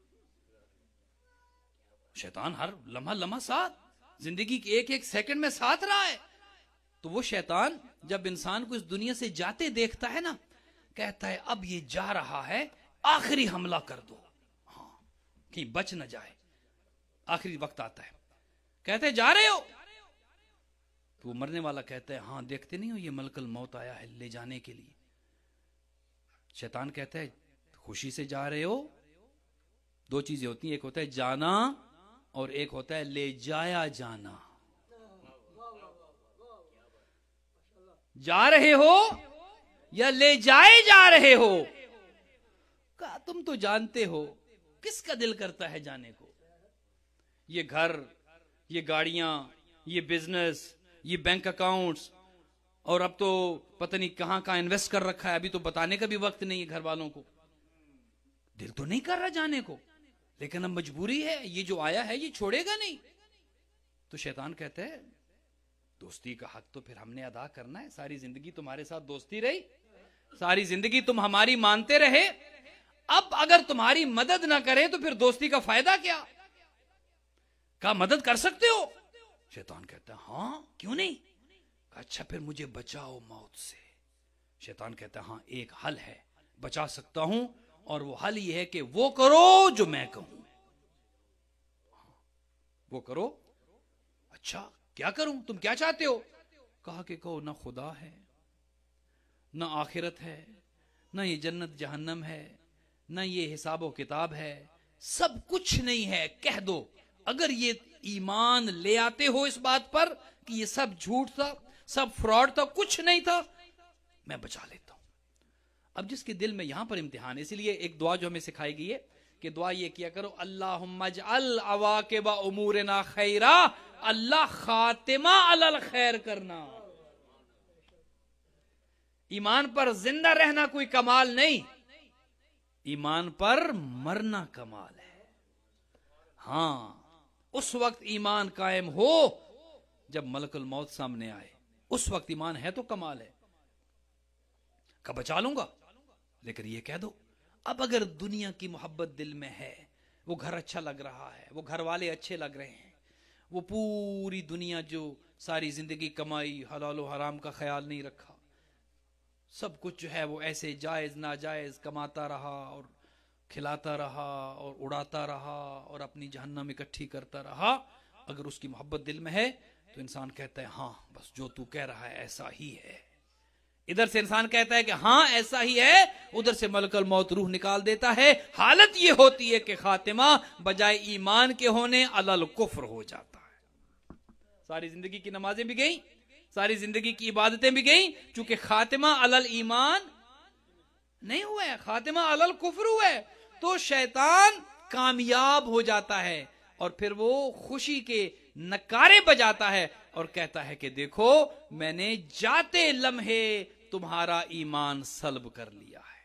شیطان ہر لمحہ لمحہ ساتھ, زندگی کے ایک ایک سیکنڈ میں ساتھ رہا ہے. تو وہ شیطان جب انسان کو اس دنیا سے جاتے دیکھتا ہے نا, کہتا ہے اب یہ جا رہا ہے, آخری حملہ کر دو, ہاں کہیں بچ نہ جائے. آخری وقت آتا ہے, کہتے ہیں جا رہے ہو؟ تو وہ مرنے والا کہتا ہے ہاں دیکھتے نہیں ہو یہ ملک الموت آیا ہے لے جانے کے لیے. شیطان کہتا ہے خوشی سے جا رہے ہو؟ دو چیزیں ہوتی ہیں, ایک ہوتا ہے جانا اور ایک ہوتا ہے لے جایا جانا. جا رہے ہو یا لے جائے جا رہے ہو؟ کہا تم تو جانتے ہو, کس کا دل کرتا ہے جانے کو؟ یہ گھر, یہ گاڑیاں, یہ بزنس, یہ بینک اکاؤنٹس, اور اب تو پتہ نہیں کہاں کہاں انویسٹ کر رکھا ہے, ابھی تو بتانے کا بھی وقت نہیں ہے گھر والوں کو. دل تو نہیں کر رہا جانے کو, لیکن اب مجبوری ہے, یہ جو آیا ہے یہ چھوڑے گا نہیں. تو شیطان کہتا ہے دوستی کا حق تو پھر ہم نے ادا کرنا ہے. ساری زندگی تمہارے ساتھ دوستی رہی, ساری زندگی تم ہماری مانتے رہے, اب اگر تمہاری مدد نہ کرے تو پھر دوستی کا فائدہ کیا؟ کہا مدد کر سکتے ہو؟ شیطان کہتا ہے ہاں کیوں نہیں. کہا اچھا پھر مجھے بچاؤ موت سے. شیطان کہتا ہے ہاں ایک حل ہے, بچا سکتا ہوں, اور وہ حل یہ ہے کہ وہ کرو جو میں کہوں. وہ کرو. اچھا کیا کروں, تم کیا چاہتے ہو؟ کہا کہ کہو نہ خدا ہے, نہ آخرت ہے, نہ یہ جنت جہنم ہے, نہ یہ حساب و کتاب ہے, سب کچھ نہیں ہے. کہہ دو اگر یہ ایمان لے آتے ہو اس بات پر کہ یہ سب جھوٹ تھا, سب فراڈ تھا, کچھ نہیں تھا, میں بچا لیتا ہوں. اب جس کے دل میں یہاں پر امتحان ہے, اسی لیے ایک دعا جو ہمیں سکھائی گئی ہے کہ دعا یہ کیا کرو, اللہم اجعل عواقب امورنا خیرا, اللہ خاتمہ علی الخیر کرنا. ایمان پر زندہ رہنا کوئی کمال نہیں, ایمان پر مرنا کمال ہے. ہاں اس وقت ایمان قائم ہو جب ملک الموت سامنے آئے, اس وقت ایمان ہے تو کمال ہے. کہ بچا لوں گا, لیکن یہ کہہ دو اب اگر دنیا کی محبت دل میں ہے, وہ گھر اچھا لگ رہا ہے, وہ گھر والے اچھے لگ رہے ہیں, وہ پوری دنیا جو ساری زندگی کمائی, حلال و حرام کا خیال نہیں رکھا, سب کچھ جو ہے وہ ایسے جائز ناجائز کماتا رہا اور کھلاتا رہا اور اڑاتا رہا اور اپنی جہنم اکٹھی کرتا رہا, اگر اس کی محبت دل میں ہے تو انسان کہتا ہے ہاں بس جو تو کہہ رہا ہے ایسا ہی ہے. ادھر سے انسان کہتا ہے کہ ہاں ایسا ہی ہے, ادھر سے ملک الموت روح نکال دیتا ہے. حالت یہ ہوتی ہے کہ خاتمہ بجائے ایمان کے ہونے علی الکفر ہو جاتا ہے. ساری زندگی کی نمازیں بھی گئیں, ساری زندگی کی عبادتیں بھی گئیں, چونکہ خاتمہ علی الایمان نہیں ہوا ہے، خاتمہ علل کفر ہوا ہے، تو شیطان کامیاب ہو جاتا ہے اور پھر وہ خوشی کے نکارے بجاتا ہے اور کہتا ہے کہ دیکھو میں نے جاتے لمحے تمہارا ایمان سلب کر لیا ہے.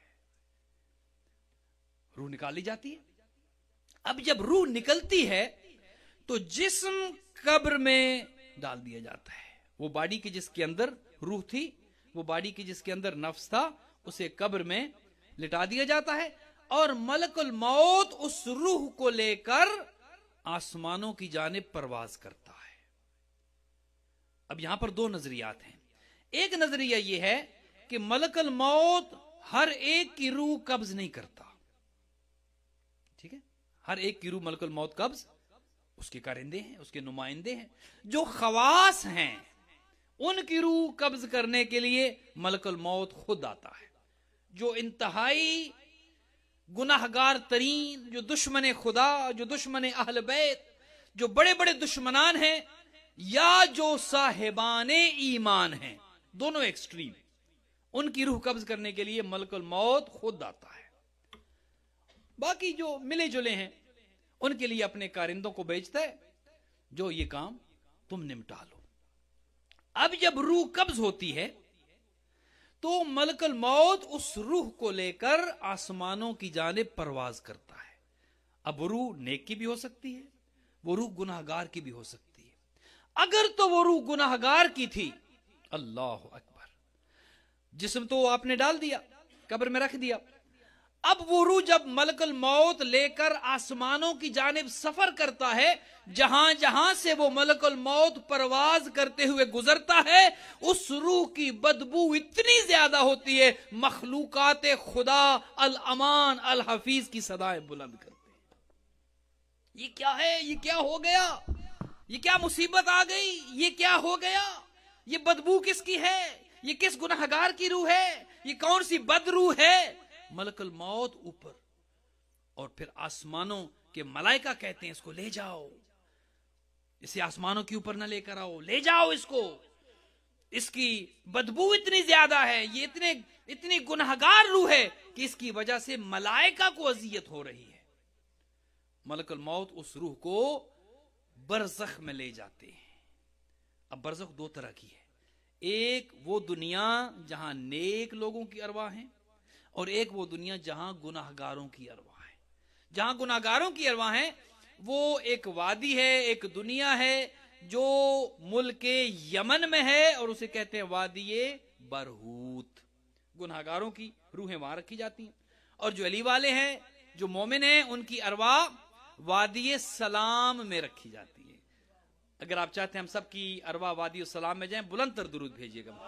روح نکالی جاتی ہے. اب جب روح نکلتی ہے تو جسم قبر میں ڈال دیا جاتا ہے. وہ باڈی کی جس کے اندر روح تھی، وہ باڈی کی جس کے اندر نفس تھا، اسے قبر میں لٹا دیا جاتا ہے اور ملک الموت اس روح کو لے کر آسمانوں کی جانب پرواز کرتا ہے. اب یہاں پر دو نظریات ہیں. ایک نظریہ یہ ہے کہ ملک الموت ہر ایک کی روح قبض نہیں کرتا. ٹھیک ہے، ہر ایک کی روح ملک الموت قبض، اس کے کارندے ہیں، اس کے نمائندے ہیں. جو خواص ہیں ان کی روح قبض کرنے کے لیے ملک الموت خود آتا ہے. جو انتہائی گناہگار ترین، جو دشمن خدا، جو دشمن اہل بیت، جو بڑے بڑے دشمنان ہیں، یا جو صاحبان ایمان ہیں، دونوں ایکسٹریم، ان کی روح قبض کرنے کے لیے ملک الموت خود آتا ہے. باقی جو ملے جلے ہیں ان کے لیے اپنے کارندوں کو بھیجتا ہے، جو یہ کام تم نمٹا لو. اب جب روح قبض ہوتی ہے تو ملک الموت اس روح کو لے کر آسمانوں کی جانب پرواز کرتا ہے. اب وہ روح نیک کی بھی ہو سکتی ہے، وہ روح گناہگار کی بھی ہو سکتی ہے. اگر تو وہ روح گناہگار کی تھی، اللہ اکبر، جسم تو آپ نے ڈال دیا، قبر میں رکھ دیا. اب وہ روح جب ملک الموت لے کر آسمانوں کی جانب سفر کرتا ہے، جہاں جہاں سے وہ ملک الموت پرواز کرتے ہوئے گزرتا ہے، اس روح کی بدبو اتنی زیادہ ہوتی ہے، مخلوقات خدا الامان الحفیظ کی صدائیں بلند کرتے ہیں. یہ کیا ہے؟ یہ کیا ہو گیا؟ یہ کیا مصیبت آ گئی؟ یہ کیا ہو گیا؟ یہ بدبو کس کی ہے؟ یہ کس گناہگار کی روح ہے؟ یہ کون سی بد روح ہے؟ ملک الموت اوپر، اور پھر آسمانوں کے ملائکہ کہتے ہیں اس کو لے جاؤ، اسے آسمانوں کے اوپر نہ لے کر آؤ، لے جاؤ اس کو، اس کی بدبو اتنی زیادہ ہے، یہ اتنے اتنی گناہگار روح ہے کہ اس کی وجہ سے ملائکہ کو اذیت ہو رہی ہے. ملک الموت اس روح کو برزخ میں لے جاتے ہیں. اب برزخ دو طرح کی ہے. ایک وہ دنیا جہاں نیک لوگوں کی ارواح ہیں، اور ایک وہ دنیا جہاں گناہگاروں کی ارواح ہے. جہاں گناہگاروں کی ارواح ہیں وہ ایک وادی ہے، ایک دنیا ہے جو ملک یمن میں ہے، اور اسے کہتے ہیں وادی برہوت. گناہگاروں کی روحیں وہاں رکھی جاتی ہیں. اور جو علی والے ہیں، جو مومن ہیں، ان کی ارواح وادی سلام میں رکھی جاتی ہے. اگر آپ چاہتے ہیں ہم سب کی ارواح وادی سلام میں جائیں، بلند تر درود بھیجیے گا.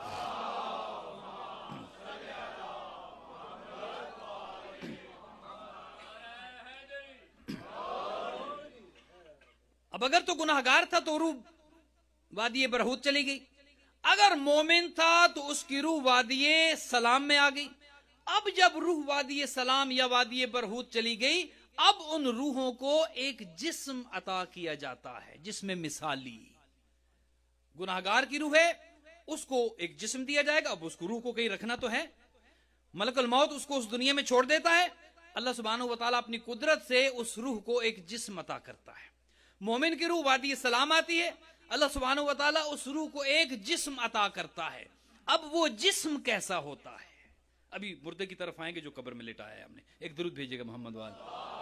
اب اگر تو گناہگار تھا تو روح وادی برہوت چلی گئی، اگر مومن تھا تو اس کی روح وادی سلام میں آ گئی. اب جب روح وادی سلام یا وادی برہوت چلی گئی، اب ان روحوں کو ایک جسم عطا کیا جاتا ہے، جسم مثالی. گناہگار کی روح ہے، اس کو ایک جسم دیا جائے گا. اب اس کو روح کو کہیں رکھنا تو ہے. ملک الموت اس کو اس دنیا میں چھوڑ دیتا ہے. اللہ سبحانہ و تعالیٰ اپنی قدرت سے اس روح کو ایک جسم عطا کرتا ہے. مومن کی روح وادی سلام آتی ہے، اللہ سبحانہ و تعالیٰ اس روح کو ایک جسم عطا کرتا ہے. اب وہ جسم کیسا ہوتا ہے؟ ابھی مردے کی طرف آئیں گے جو قبر میں لٹایا ہے ہم نے. ایک درود بھیجیے گا محمد وال.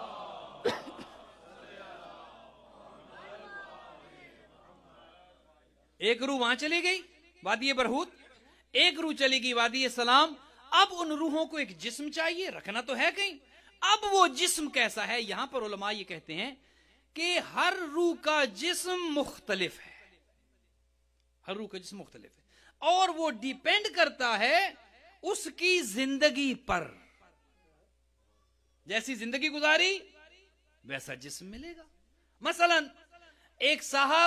ایک روح وہاں چلی گئی وادی برہوت، ایک روح چلی گئی وادی سلام. اب ان روحوں کو ایک جسم چاہیے، رکھنا تو ہے کہیں. اب وہ جسم کیسا ہے؟ یہاں پر علماء یہ کہتے ہیں کہ ہر روح کا جسم مختلف ہے. ہر روح کا جسم مختلف ہے اور وہ ڈیپینڈ کرتا ہے اس کی زندگی پر. جیسی زندگی گزاری ویسا جسم ملے گا. مثلا ایک صاحب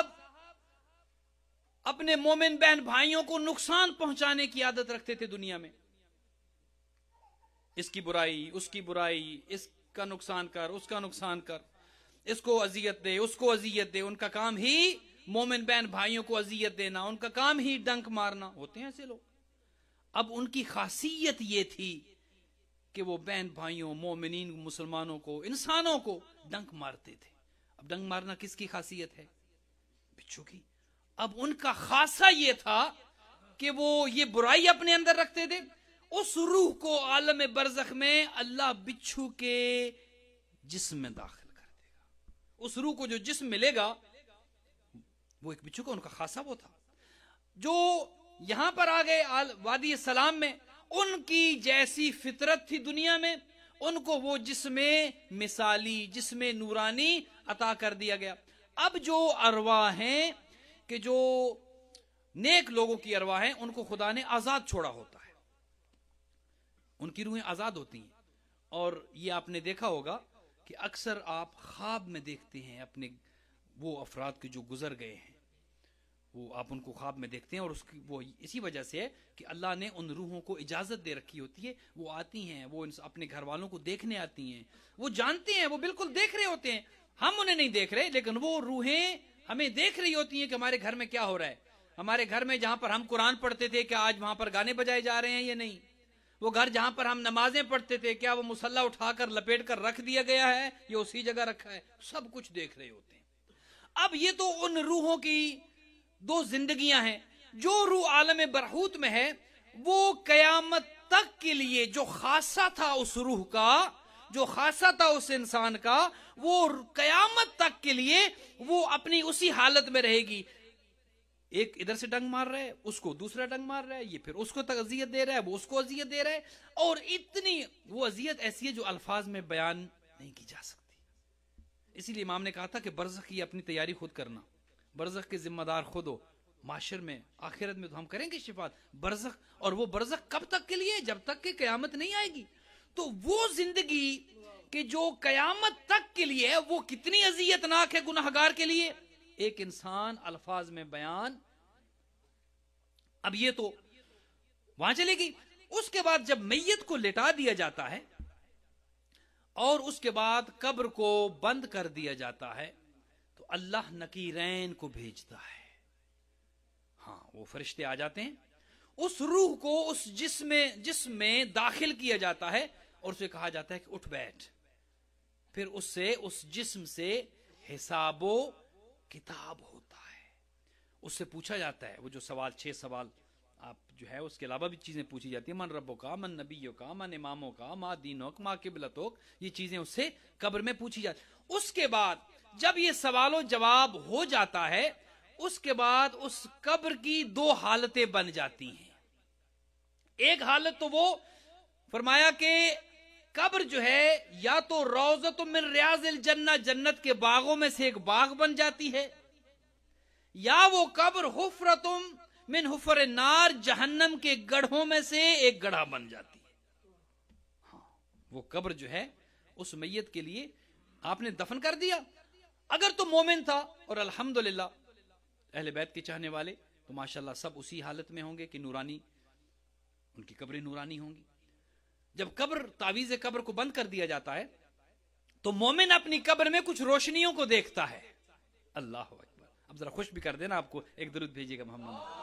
اپنے مومن بہن بھائیوں کو نقصان پہنچانے کی عادت رکھتے تھے دنیا میں. اس کی برائی، اس کی برائی، اس کا نقصان کر، اس کا نقصان کر، اس کو اذیت دے، اس کو اذیت دے. ان کا کام ہی مومن بہن بھائیوں کو اذیت دینا، ان کا کام ہی ڈنک مارنا. ہوتے ہیں ایسے لوگ. اب ان کی خاصیت یہ تھی کہ وہ بہن بھائیوں، مومنین، مسلمانوں کو، انسانوں کو ڈنک مارتے تھے۔ اب ڈنک مارنا کس کی خاصیت ہے؟ بچھو کی۔ اب ان کا خاصہ یہ تھا کہ وہ یہ برائی اپنے اندر رکھتے تھے، اس روح کو عالم برزخ میں اللہ بچھو کے جسم میں داخل کر دے گا۔ اس روح کو جو جسم ملے گا وہ ایک بچھو کا، ان کا خاصہ وہ تھا۔ جو یہاں پر آ گئے وادی السلام میں، ان کی جیسی فطرت تھی دنیا میں، ان کو وہ جسم مثالی، جسم نورانی عطا کر دیا گیا۔ اب جو ارواح ہیں کہ جو نیک لوگوں کی ارواح ہیں، ان کو خدا نے آزاد چھوڑا ہوتا ہے، ان کی روحیں آزاد ہوتی ہیں۔ اور یہ آپ نے دیکھا ہوگا کہ اکثر آپ خواب میں دیکھتے ہیں اپنے وہ افراد کے جو گزر گئے ہیں، وہ آپ ان کو خواب میں دیکھتے ہیں، اور اس کی وہ اسی وجہ سے ہے کہ اللہ نے ان روحوں کو اجازت دے رکھی ہوتی ہے، وہ آتی ہیں، وہ اپنے گھر والوں کو دیکھنے آتی ہیں، وہ جانتے ہیں، وہ بالکل دیکھ رہے ہوتے ہیں، ہم انہیں نہیں دیکھ رہے، لیکن وہ روحیں ہمیں دیکھ رہی ہوتی ہیں کہ ہمارے گھر میں کیا ہو رہا ہے۔ ہمارے گھر میں جہاں پر ہم قرآن پڑھتے تھے، کیا آج وہاں پر گانے بجائے جا رہے ہیں یا نہیں؟ وہ گھر جہاں پر ہم نمازیں پڑھتے تھے، کیا وہ مصلی اٹھا کر لپیٹ کر رکھ دیا گیا ہے یا اسی جگہ رکھا ہے؟ سب کچھ دیکھ رہے ہوتے ہیں۔ اب یہ تو ان روحوں کی دو زندگیاں ہیں۔ جو روح عالم برحوت میں ہے، وہ قیامت تک کے لیے جو خاصہ تھا اس روح کا، جو خاصہ تھا اس انسان کا، وہ قیامت تک کے لیے وہ اپنی اسی حالت میں رہے گی۔ ایک ادھر سے ڈنگ مار رہا ہے، اس کو دوسرا ڈنگ مار رہا ہے، یہ پھر اس کو اذیت دے رہا ہے، وہ اس کو اذیت دے رہا ہے، اور اتنی وہ اذیت ایسی ہے جو الفاظ میں بیان نہیں کی جا سکتی۔ اسی لیے امام نے کہا تھا کہ برزخ کی اپنی تیاری خود کرنا، برزخ کے ذمہ دار خود ہو۔ معاشر میں، آخرت میں تو ہم کریں گے شفاعت، برزخ، اور وہ برزخ کب تک کے لیے؟ جب تک کہ قیامت نہیں آئے گی۔ تو وہ زندگی کہ جو قیامت تک کے لیے ہے، وہ کتنی اذیت ناک ہے گناہگار کے لیے، ایک انسان الفاظ میں بیان۔ اب یہ تو وہاں چلے گی۔ اس کے بعد جب میت کو لٹا دیا جاتا ہے اور اس کے بعد قبر کو بند کر دیا جاتا ہے، تو اللہ نکیرین کو بھیجتا ہے۔ ہاں، وہ فرشتے آ جاتے ہیں، اس روح کو اس جسم میں جسم میں داخل کیا جاتا ہے، اور اسے کہا جاتا ہے کہ اٹھ بیٹھ۔ پھر اس سے اس جسم سے حساب و کتاب ہوتا ہے۔ اس سے پوچھا جاتا ہے وہ جو سوال، چھ سوال آپ جو ہے، اس کے علاوہ بھی چیزیں پوچھی جاتی ہیں، من ربو کا، من نبیوں کا، من اماموں کا، ما دینوں کا، ما قبلتوں، یہ چیزیں اس سے قبر میں پوچھی جاتی۔ اس کے بعد جب یہ سوال و جواب ہو جاتا ہے، اس کے بعد اس قبر کی دو حالتیں بن جاتی ہیں۔ ایک حالت تو وہ فرمایا کہ قبر جو ہے یا تو روضۃ من ریاض الجنہ، جنت کے باغوں میں سے ایک باغ بن جاتی ہے، یا وہ قبر حفرۃ من حفر النار، جہنم کے گڑھوں میں سے ایک گڑھا بن جاتی ہے۔ ہاں، وہ قبر جو ہے اس میت کے لیے آپ نے دفن کر دیا، اگر تو مومن تھا، اور الحمدللہ اہل بیت کے چاہنے والے تو ماشاءاللہ سب اسی حالت میں ہوں گے کہ نورانی، ان کی قبریں نورانی ہوں گی۔ جب قبر، تعویذ قبر کو بند کر دیا جاتا ہے، تو مومن اپنی قبر میں کچھ روشنیوں کو دیکھتا ہے۔ اللہ اکبر۔ اب ذرا خوش بھی کر دینا، آپ کو ایک درود بھیجیے گا محمد۔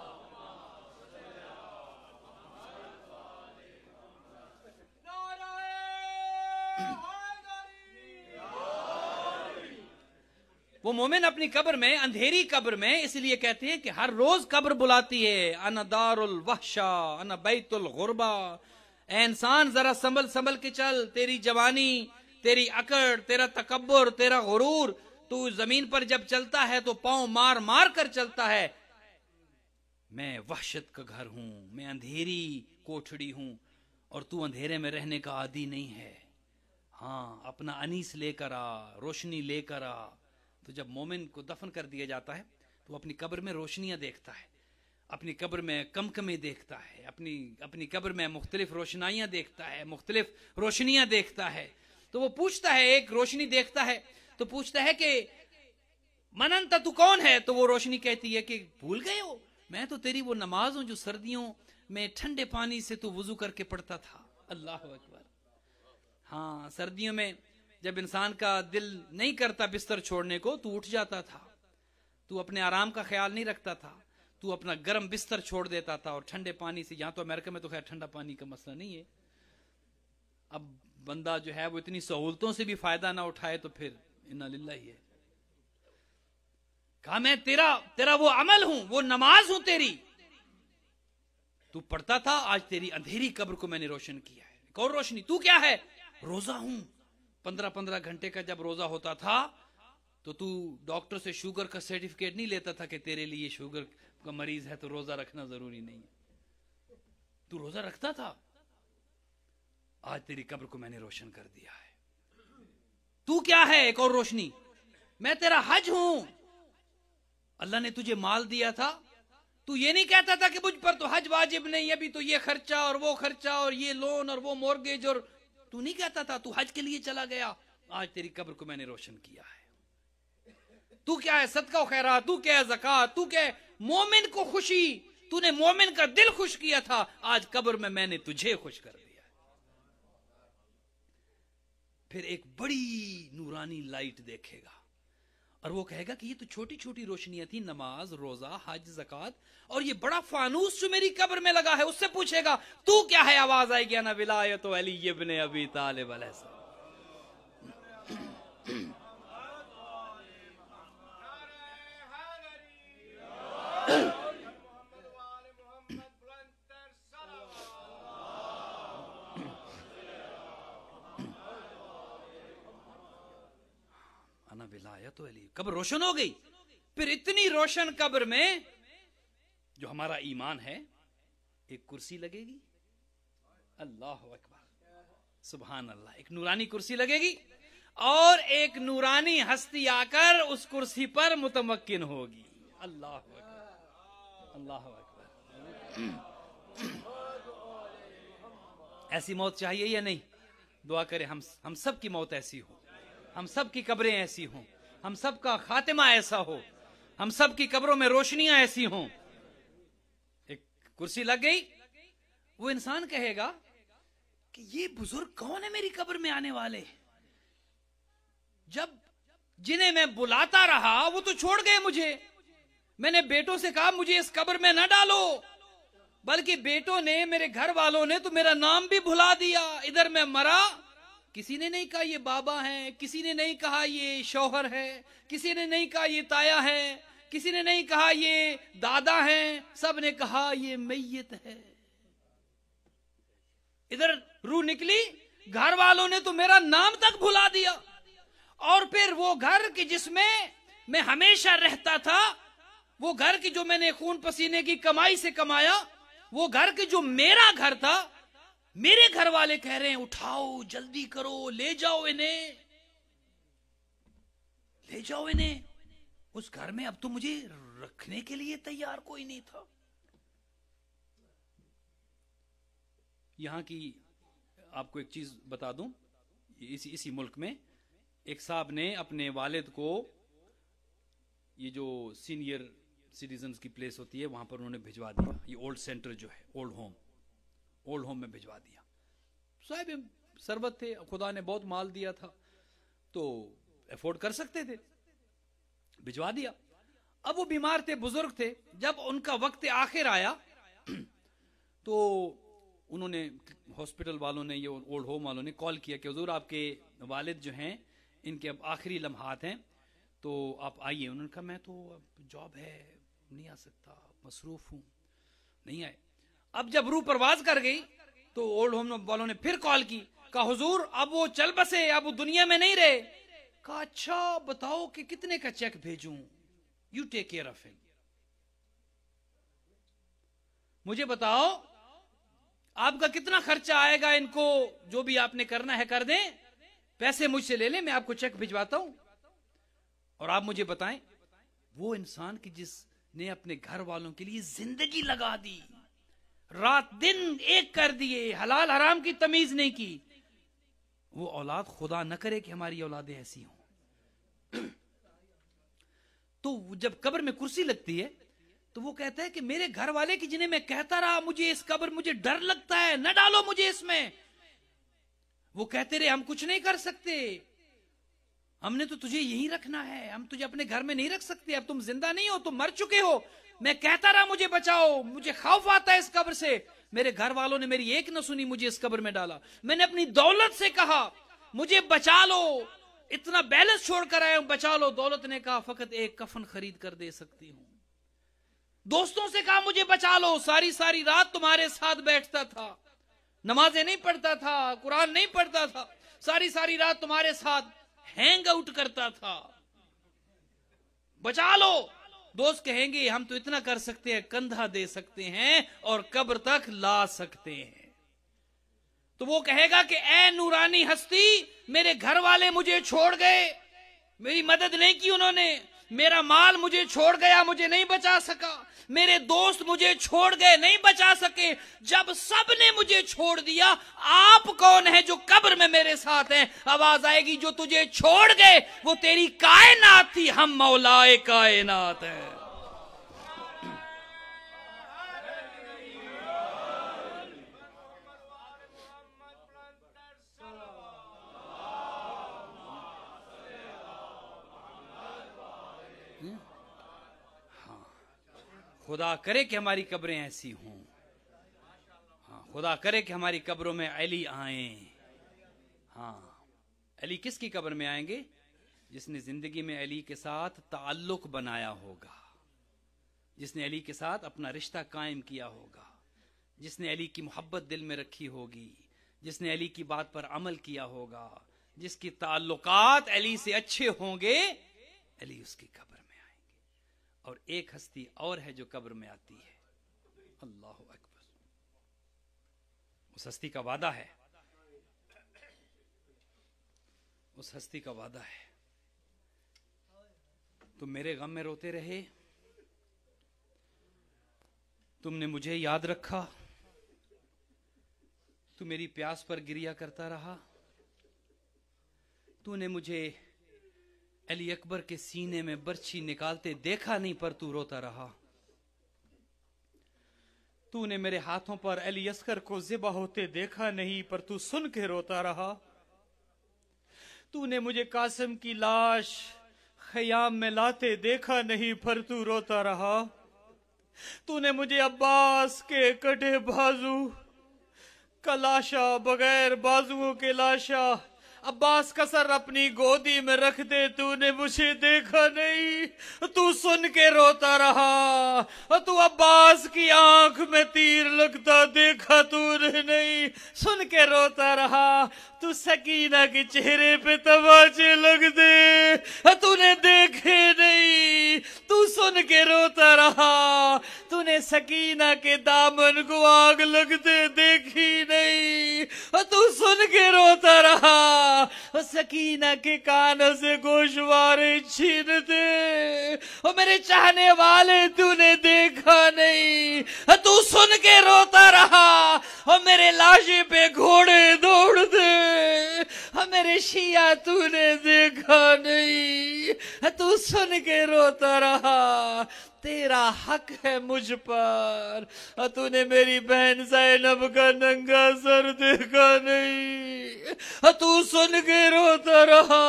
وہ مومن اپنی قبر میں، اندھیری قبر میں، اس لیے کہتے ہیں کہ ہر روز قبر بلاتی ہے، انا دار الوحشہ، انا بیت الغربہ، اے انسان ذرا سنبھل سنبھل کے چل، تیری جوانی، تیری اکڑ، تیرا تکبر، تیرا غرور، تو زمین پر جب چلتا ہے تو پاؤں مار مار کر چلتا ہے۔ میں وحشت کا گھر ہوں، میں اندھیری کوٹھڑی ہوں، اور تو اندھیرے میں رہنے کا عادی نہیں ہے۔ ہاں، اپنا انیس لے کر آ، روشنی لے کر آ۔ تو جب مومن کو دفن کر دیا جاتا ہے تو وہ اپنی قبر میں روشنیاں دیکھتا ہے، اپنی قبر میں کمکمے دیکھتا ہے، اپنی اپنی قبر میں مختلف روشنائیاں دیکھتا ہے، مختلف روشنیاں دیکھتا ہے۔ تو وہ پوچھتا ہے، ایک روشنی دیکھتا ہے تو پوچھتا ہے کہ من انت، تو کون ہے؟ تو وہ روشنی کہتی ہے کہ بھول گئے ہو، میں تو تیری وہ نماز ہوں جو سردیوں میں ٹھنڈے پانی سے تو وضو کر کے پڑھتا تھا۔ اللہ اکبر۔ ہاں، سردیوں میں جب انسان کا دل نہیں کرتا بستر چھوڑنے کو تو اٹھ جاتا تھا، تو اپنے آرام کا خیال نہیں رکھتا تھا، تو اپنا گرم بستر چھوڑ دیتا تھا اور ٹھنڈے پانی سے، یہاں تو امریکہ میں تو خیر ٹھنڈا پانی کا مسئلہ نہیں ہے، اب بندہ جو ہے وہ اتنی سہولتوں سے بھی فائدہ نہ اٹھائے تو پھر انا للہ ہی ہے. کہا میں تیرا تیرا وہ عمل ہوں، وہ نماز ہوں تیری، تو پڑھتا تھا، آج تیری اندھیری قبر کو میں نے روشن کیا ہے. ایک اور روشنی، تو کیا ہے؟ روزہ ہوں. پندرہ پندرہ گھنٹے کا جب روزہ ہوتا تھا تو تو ڈاکٹر سے شوگر کا سرٹیفکیٹ نہیں لیتا تھا کہ تیرے لیے شوگر کا مریض ہے تو روزہ رکھنا ضروری نہیں ہے. تو روزہ رکھتا تھا، آج تیری قبر کو میں نے روشن کر دیا ہے. تو کیا ہے؟ ایک اور روشنی، میں تیرا حج ہوں. اللہ نے تجھے مال دیا تھا، تو یہ نہیں کہتا تھا کہ مجھ پر تو حج واجب نہیں، ابھی تو یہ خرچہ اور وہ خرچہ اور یہ لون اور وہ مورگیج، اور تو نہیں کہتا تھا، تو حج کے لیے چلا گیا. آج تیری قبر کو میں نے روشن کیا ہے. تو کیا ہے؟ صدقہ و خیرات. تو کیا ہے؟ زکات. تو کیا ہے؟ مومن کو خوشی. تو نے مومن کا دل خوش کیا تھا، آج قبر میں میں نے تجھے خوش کر دیا. پھر ایک بڑی نورانی لائٹ دیکھے گا اور وہ کہے گا کہ یہ تو چھوٹی چھوٹی روشنیاں تھی، نماز، روزہ، حج، زکات، اور یہ بڑا فانوس جو میری قبر میں لگا ہے. اس سے پوچھے گا تو کیا ہے؟ آواز آئے گی نا ولایت علی ابن ابی طالب علیہ السلام. انا ولایت علی. قبر روشن ہو گئی. پھر اتنی روشن قبر میں جو ہمارا ایمان ہے، ایک کرسی لگے گی. اللہ اکبر، سبحان اللہ. ایک نورانی کرسی لگے گی اور ایک نورانی ہستی آ کر اس کرسی پر متمکن ہوگی. اللہ اکبر، اللہ اکبر. ایسی موت چاہیے یا نہیں؟ دعا کریں ہم ہم سب کی موت ایسی ہو، ہم سب کی قبریں ایسی ہوں، ہم سب کا خاتمہ ایسا ہو، ہم سب کی قبروں میں روشنیاں ایسی ہوں. ایک کرسی لگ گئی، وہ انسان کہے گا کہ یہ بزرگ کون ہے میری قبر میں آنے والے؟ جب جنہیں میں بلاتا رہا وہ تو چھوڑ گئے مجھے. میں نے بیٹوں سے کہا مجھے اس قبر میں نہ ڈالو، بلکہ بیٹوں نے، میرے گھر والوں نے تو میرا نام بھی بھلا دیا. ادھر میں مرا، کسی نے نہیں کہا یہ بابا ہے، کسی نے نہیں کہا یہ شوہر ہے، کسی نے نہیں کہا یہ تایا ہے، کسی نے نہیں کہا یہ دادا ہے، سب نے کہا یہ میت ہے. ادھر روح نکلی، گھر والوں نے تو میرا نام تک بھلا دیا. اور پھر وہ گھر کی جس میں میں ہمیشہ رہتا تھا، وہ گھر کی جو میں نے خون پسینے کی کمائی سے کمایا، وہ گھر کی جو میرا گھر تھا، میرے گھر والے کہہ رہے ہیں اٹھاؤ، جلدی کرو، لے جاؤ انہیں، لے جاؤ انہیں. اس گھر میں اب تو مجھے رکھنے کے لیے تیار کوئی نہیں تھا. یہاں کی آپ کو ایک چیز بتا دوں، اسی اسی ملک میں ایک صاحب نے اپنے والد کو، یہ جو سینئر سٹیزنز کی پلیس ہوتی ہے وہاں پر انہوں نے بھجوا دیا. یہ اولڈ سینٹر جو ہے، اولڈ ہوم، اولڈ ہوم میں بھجوا دیا. صاحب ثروت تھے، خدا نے بہت مال دیا تھا تو افورڈ کر سکتے تھے، بھجوا دیا. اب وہ بیمار تھے، بزرگ تھے. جب ان کا وقت آخر آیا تو انہوں نے، ہاسپٹل والوں نے، یہ اولڈ ہوم والوں نے کال کیا کہ حضور آپ کے والد جو ہیں ان کے اب آخری لمحات ہیں تو آپ آئیے. انہوں نے کہا میں تو جاب ہے، نہیں آ سکتا، مصروف ہوں. نہیں آئے. اب جب روح پرواز کر گئی تو اولڈ ہوم والوں نے پھر کال کی، کہا حضور اب وہ چل بسے، اب وہ دنیا میں نہیں رہے. کہا اچھا بتاؤ کہ کتنے کا چیک بھیجوں؟ یو ٹیک کیئر آف ہم. مجھے بتاؤ آپ کا کتنا خرچہ آئے گا، ان کو جو بھی آپ نے کرنا ہے کر دیں، پیسے مجھ سے لے لیں، میں آپ کو چیک بھجواتا ہوں. اور آپ مجھے بتائیں، وہ انسان کی جس نے اپنے گھر والوں کے لیے زندگی لگا دی، رات دن ایک کر دیے، حلال حرام کی تمیز نہیں کی، وہ اولاد، خدا نہ کرے کہ ہماری اولادیں ایسی ہوں. تو جب قبر میں کرسی لگتی ہے تو وہ کہتا ہے کہ میرے گھر والے کی جنہیں میں کہتا رہا مجھے اس قبر، مجھے ڈر لگتا ہے، نہ ڈالو مجھے اس میں، وہ کہتے رہے ہم کچھ نہیں کر سکتے، ہم نے تو تجھے یہی رکھنا ہے، ہم تجھے اپنے گھر میں نہیں رکھ سکتے، اب تم زندہ نہیں ہو، تم مر چکے ہو. میں کہتا رہا مجھے بچاؤ، مجھے خوف آتا ہے اس قبر سے، میرے گھر والوں نے میری ایک نہ سنی, مجھے اس قبر میں ڈالا. میں نے اپنی دولت سے کہا مجھے بچا لو, اتنا بیلنس چھوڑ کر آیا ہوں, بچا لو. دولت نے کہا فقط ایک کفن خرید کر دے سکتی ہوں. دوستوں سے کہا مجھے بچا لو, ساری ساری رات تمہارے ساتھ بیٹھتا تھا, نمازیں نہیں پڑھتا تھا, قرآن نہیں پڑھتا تھا, ساری ساری رات تمہارے ساتھ ہینگ آؤٹ کرتا تھا, بچا لو. دوست کہیں گے ہم تو اتنا کر سکتے ہیں, کندھا دے سکتے ہیں اور قبر تک لا سکتے ہیں. تو وہ کہے گا کہ اے نورانی ہستی, میرے گھر والے مجھے چھوڑ گئے, میری مدد نہیں کی انہوں نے, میرا مال مجھے چھوڑ گیا, مجھے نہیں بچا سکا, میرے دوست مجھے چھوڑ گئے, نہیں بچا سکے. جب سب نے مجھے چھوڑ دیا, آپ کون ہیں جو قبر میں میرے ساتھ ہیں؟ آواز آئے گی جو تجھے چھوڑ گئے وہ تیری کائنات تھی, ہم مولائے کائنات ہیں. خدا کرے کہ ہماری قبریں ایسی ہوں, ہاں خدا کرے کہ ہماری قبروں میں علی آئیں. ہاں علی کس کی قبر میں آئیں گے؟ جس نے زندگی میں علی کے ساتھ تعلق بنایا ہوگا, جس نے علی کے ساتھ اپنا رشتہ قائم کیا ہوگا, جس نے علی کی محبت دل میں رکھی ہوگی, جس نے علی کی بات پر عمل کیا ہوگا, جس کی تعلقات علی سے اچھے ہوں گے, علی اس کی قبر. اور ایک ہستی اور ہے جو قبر میں آتی ہے, اللہ اکبر. اس ہستی کا وعدہ ہے, اس ہستی کا وعدہ ہے, تم میرے غم میں روتے رہے, تم نے مجھے یاد رکھا, تو میری پیاس پر گریا کرتا رہا, تو نے مجھے علی اکبر کے سینے میں برچھی نکالتے دیکھا نہیں پر تو روتا رہا, تو نے میرے ہاتھوں پر علی اصغر کو ذبح ہوتے دیکھا نہیں پر تو سن کے روتا رہا, تو نے مجھے قاسم کی لاش خیام میں لاتے دیکھا نہیں پر تو روتا رہا, تو نے مجھے عباس کے کٹے بازو کا لاشا, بغیر بازوؤں کے لاشا, عباس کا سر اپنی گودی میں رکھ دے, تو نے مجھے دیکھا نہیں, تو سن کے روتا رہا. تو عباس کی آنکھ میں تیر لگتا دیکھا تو نے نہیں, سن کے روتا رہا. تو سکینہ کے چہرے پہ تماچے لگ دے, تو نے دیکھے نہیں, تو سن کے روتا رہا. تو نے سکینہ کے دامن کو آگ لگتے دیکھی نہیں, تو سن کے روتا رہا. سکینہ کے کانوں سے گوشوارے چھینتے, اور میرے چاہنے والے تو نے دیکھا نہیں, تو سن کے روتا رہا. اور میرے لاشے پہ گھوڑے دوڑتے, میرے شیعہ تو نے دیکھا نہیں, تو سن کے روتا رہا. تیرا حق ہے مجھ پر, تو نے میری بہن زینب کا ننگا سر دیکھا نہیں, تو سن کے روتا رہا.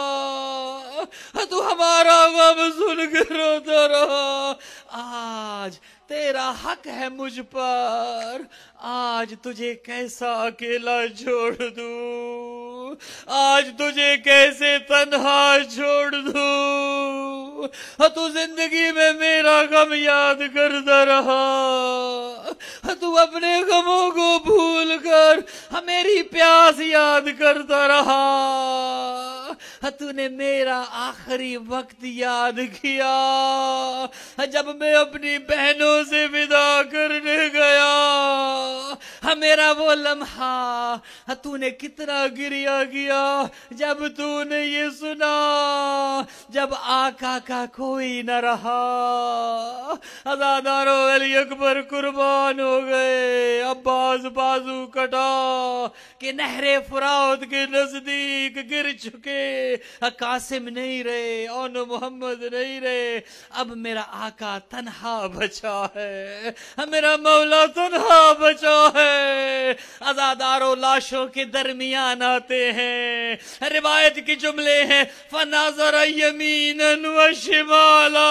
تو ہمارا غم سن کے روتا رہا. آج تیرا حق ہے مجھ پر, آج تجھے کیسا اکیلا چھوڑ دوں, آج تجھے کیسے تنہا چھوڑ دوں. تو زندگی میں میرا غم یاد کرتا رہا, تو اپنے غموں کو بھول کر میری پیاس یاد کرتا رہا. تو نے میرا آخری وقت یاد کیا جب میں اپنی بہنوں سے ودا کرنے گیا. میرا وہ لمحہ تو نے کتنا گریا کیا جب تو نے یہ سنا, جب آقا کا کوئی نہ رہا, عزادارو علی اکبر قربان ہو گئے, عباس بازو کٹا کہ نہر فرات کے نزدیک گر چکے, قاسم نہیں رہے، اون محمد نہیں رہے، اب میرا آقا تنہا بچا ہے، میرا مولا تنہا بچا ہے۔ عزاداروں لاشوں کے درمیان آتے ہیں، روایت کے جملے ہیں فناظر یمینا و شمالا،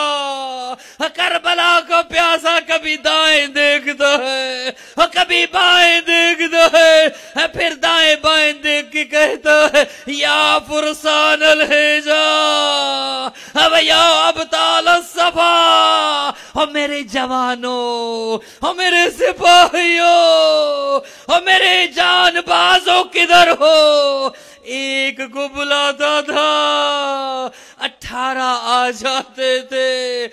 کربلا کو پیاسا کبھی دائیں دیکھتا ہے اور کبھی بائیں دیکھتا ہے، پھر دائیں بائیں دیکھ کے کہتا ہے یا فرسان الحجا اب یا ابطال الصفا، اور میرے جوانوں اور میرے سپاہیوں اور میرے جان بازوں کدھر ہو؟ ایک کو بلاتا تھا، اٹھارہ آ جاتے تھے،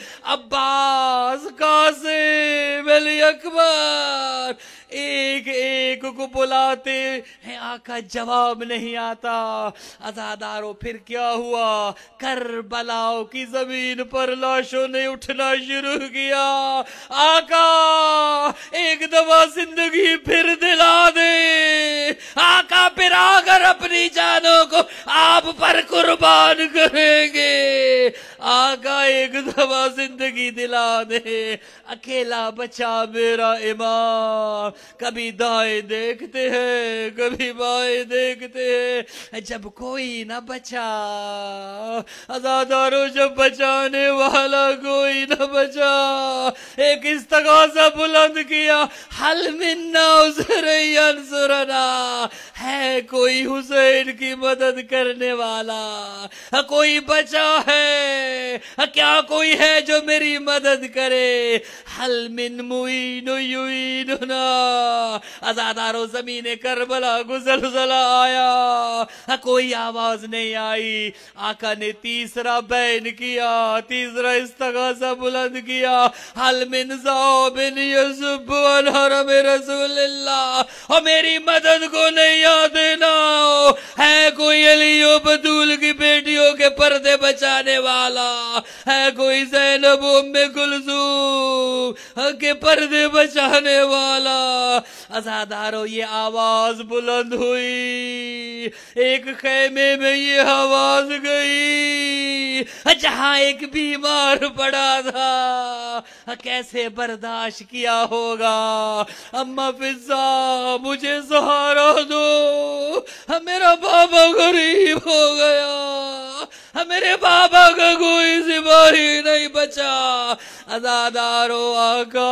عباس، قاسم، علی اکبر، ایک ایک کو بلاتے ہیں، آقا جواب نہیں آتا۔ عزاداروں پھر کیا ہوا؟ کربلاؤ کی زمین پر لاشوں نے اٹھنا شروع کیا۔ آقا ایک دفعہ زندگی پھر دلا دے، آقا پھر آ کر اپنی جانوں کو آپ پر قربان کریں گے، آقا ایک دفعہ زندگی دلا دے۔ اکیلا بچا میرا امام، کبھی دائیں دیکھتے ہیں کبھی بائیں دیکھتے ہیں، جب کوئی نہ بچا، عزاداروں جب بچانے والا کوئی نہ بچا، ایک استغاثہ بلند کیا، حل من ناصر ینصرنا، ہے کوئی حسین کی مدد کرنے والا؟ کوئی بچا ہے؟ کیا کوئی ہے جو میری مدد کرے؟ حل من معین یعیننا۔ عزاداروں زمین کربلا کو زلزلہ آیا، کوئی آواز نہیں آئی، آقا نے تیسرا بین کیا، تیسرا استغاثہ بلند کیا، حل من ذابن یذب عن حرم رسول اللہ، اور میری مدد کو نہیں دینا، ہے کوئی علی و بطول کی بیٹیوں کے پردے بچانے والا؟ ہے کوئی زینب ام کلثوم کے پردے بچانے والا؟ عزاداروں یہ آواز بلند ہوئی، ایک خیمے میں یہ آواز گئی جہاں ایک بیمار پڑا تھا، کیسے برداشت کیا ہوگا؟ اما فضا مجھے سہارا دو، میرا بابا غریب ہو گیا، میرے بابا کا کوئی سپاہی نہیں بچا۔ عزادارو آقا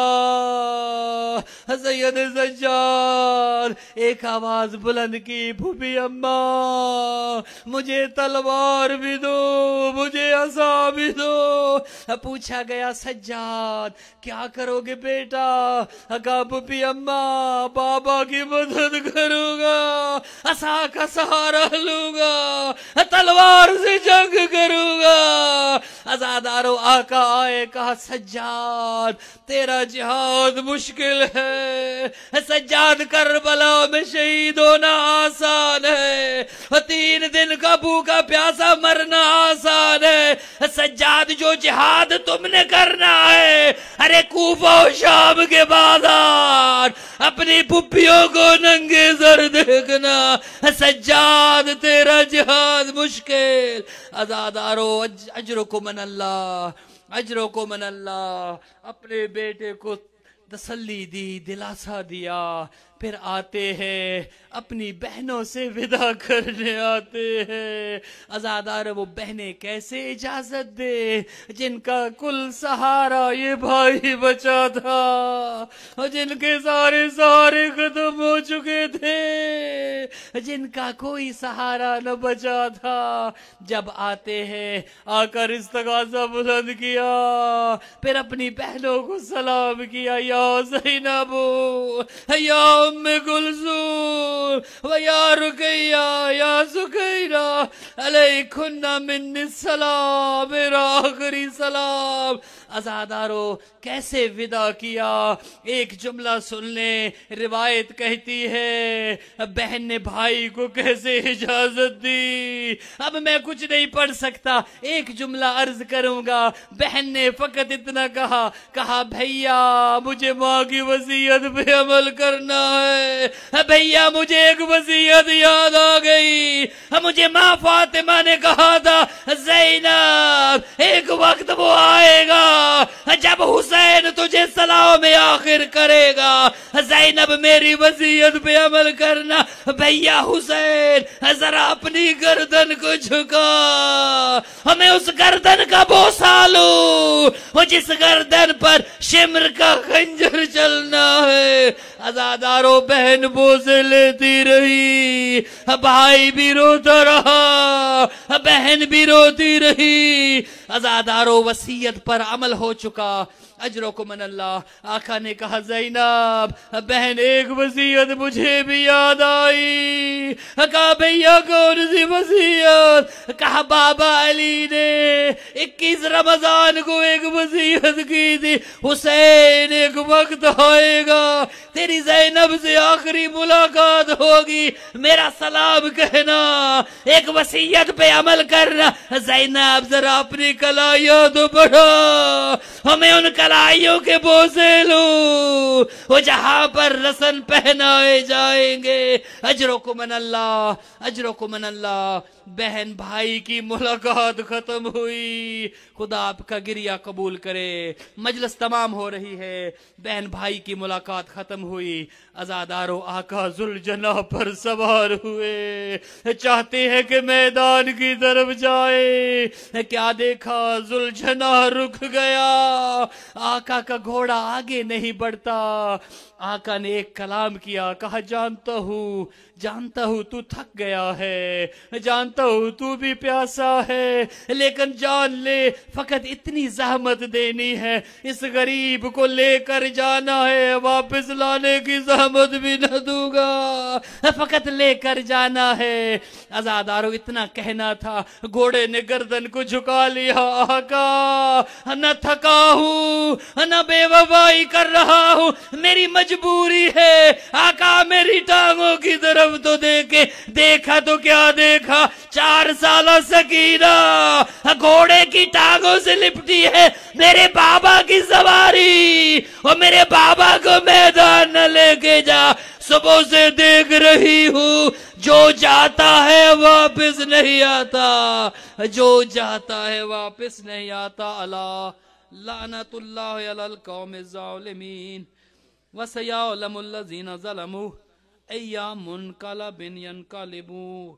سید سجاد ایک آواز بلند کی، بھوپی اماں مجھے تلوار بھی دو، مجھے عصا بھی دو۔ پوچھا گیا سجاد کیا کرو گے بیٹا؟ کہا بھوپی اماں بابا کی مدد کروں گا، عصا کا سہارا لوں گا، تلوار سے جنگ کروں گا۔ عزادارو آقا آئے، کہا سجاد تیرا جہاد مشکل ہے، سجاد کربلا میں شہید ہونا آسان ہے، تین دن کا بھوکا پیاسا مرنا آسان ہے۔ سجاد جو جہاد تم نے کرنا ہے، ارے کوفہ و شام کے بازار اپنی پھپھیوں کو ننگے سر دیکھنا، سجاد تیرا جہاد مشکل۔ عزادارو اجرکم من اللہ، اجرکم من اللہ۔ اپنے بیٹے کو تسلی دی، دلاسا دیا، پھر آتے ہیں اپنی بہنوں سے ودا کرنے آتے ہیں۔ عزادار وہ بہنیں کیسے اجازت دے جن کا کل سہارا یہ بھائی بچا تھا، جن کے سارے سارے ختم ہو چکے تھے، جن کا کوئی سہارا نہ بچا تھا۔ جب آتے ہیں آ کر استغاثہ بلند کیا، پھر اپنی بہنوں کو سلام کیا، یا زینب یا ام کلثوم و یا رقیہ یا سکینہ علیکن من السلام، میرا آخری سلام عزادارو کیسے ودا کیا، ایک جملہ سن لیں، روایت کہتی ہے بہن نے بھائی کو کیسے اجازت دی۔ اب میں کچھ نہیں پڑھ سکتا، ایک جملہ عرض کروں گا۔ بہن نے فقط اتنا کہا کہا بھیا مجھے ماں کی وصیت پہ عمل کرنا ہے، بھیا مجھے ایک وصیت یاد آ گئی، مجھے ماں فاطمہ نے کہا تھا زینب ایک وقت وہ آئے گا جب حسین تجھے سلام آخر کرے گا، زینب میری وصیت پہ عمل کرنا۔ بھیا حسین ذرا اپنی گردن کو جھکا، ہمیں اس گردن کا بوسہ لوں، وہ جس گردن پر شمر کا خنجر چلنا ہے۔ عزادارو بہن بوسے لیتی رہی، بھائی بھی روتا رہا، بہن بھی روتی رہی۔ عزادارو وصیت پر عمل ہو چکا، اجرکم من اللہ۔ آقا نے کہا زینب بہن ایک وصیت مجھے بھی یاد آئی۔ کہا بھیا کون سی وصیت؟ کہا بابا علی نے اکیس رمضان کو ایک وصیت کی تھی، حسین ایک وقت آئے گا تیری زینب سے آخری ملاقات ہوگی، میرا سلام کہنا، ایک وصیت پہ عمل کرنا۔ زینب ذرا اپنی کلائیاں تو بڑھا، ہمیں ان کلائیوں کے بوسے لوں، وہ جہاں پر رسن پہنائے جائیں گے۔ اجرکم من اللہ، اجرکم من اللہ۔ بہن بھائی کی ملاقات ختم ہوئی، خدا آپ کا گریہ قبول کرے۔ مجلس تمام ہو رہی ہے، بہن بھائی کی ملاقات ختم ہوئی۔ عزادارو آقا ذوالجناح پر سوار ہوئے، چاہتے ہیں کہ میدان کی طرف جائے، کیا دیکھا ذوالجناح رک گیا، آقا کا گھوڑا آگے نہیں بڑھتا۔ آقا نے ایک کلام کیا، کہا جانتا ہوں جانتا ہوں تو تھک گیا ہے، جانتا ہوں تو بھی پیاسا ہے، لیکن جان لے فقط اتنی زحمت دینی ہے، اس غریب کو لے کر جانا ہے، واپس لانے کی زحمت بھی نہ دوں گا، فقط لے کر جانا ہے۔ عزادارو اتنا کہنا تھا، گھوڑے نے گردن کو جھکا لیا۔ آقا نہ تھکا ہوں نہ بے وفائی کر رہا ہوں، میری مجبوری ہے۔ آقا میری ٹانگوں کی طرف تو دیکھے، دیکھا تو کیا دیکھا، چار سالہ سکینہ گھوڑے کی ٹانگوں سے لپٹی ہے، میرے بابا کی سواری، اور میرے بابا کو میدان نہ لے کے جا، صبح سے دیکھ رہی ہوں، جو جاتا ہے واپس نہیں آتا، جو جاتا ہے واپس نہیں آتا۔ اللہ لعنت اللہ علی القوم الظالمین وسیعلم الذین ظلموا ایام منقلب ینقلبون۔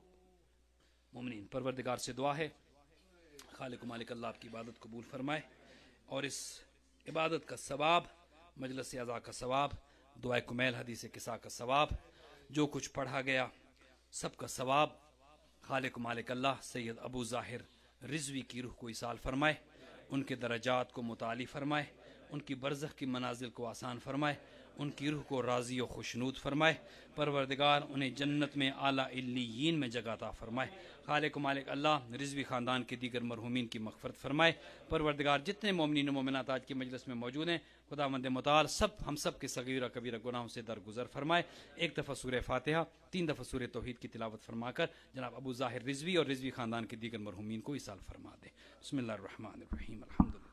مومنین پروردگار سے دعا ہے خالق و مالک اللہ آپ کی عبادت قبول فرمائے، اور اس عبادت کا ثواب، مجلس اعزا کا ثواب، دعائے کمیل حدیث قصہ کا ثواب، جو کچھ پڑھا گیا سب کا ثواب خالق و مالک اللہ سید ابو ظاہر رضوی کی روح کو ایصال فرمائے، ان کے درجات کو متعالی فرمائے، ان کی برزخ کی منازل کو آسان فرمائے، ان کی روح کو راضی و خوشنود فرمائے، پروردگار انہیں جنت میں اعلیٰ علیین میں جگہ عطا فرمائے۔ خالق و مالک اللہ رضوی خاندان کے دیگر مرحومین کی مغفرت فرمائے۔ پروردگار جتنے مومنین و مومنات آج کے مجلس میں موجود ہیں، خداوند متعال سب ہم سب کے صغیرہ کبیرہ گناہوں سے درگزر فرمائے۔ ایک دفعہ سورہ فاتحہ، تین دفعہ سورہ توحید کی تلاوت فرما کر جناب ابو ظاہر رضوی اور رضوی خاندان کے دیگر مرحومین کو ایصال فرما دے۔ بسم اللہ الرحمن الرحیم، الحمدللہ۔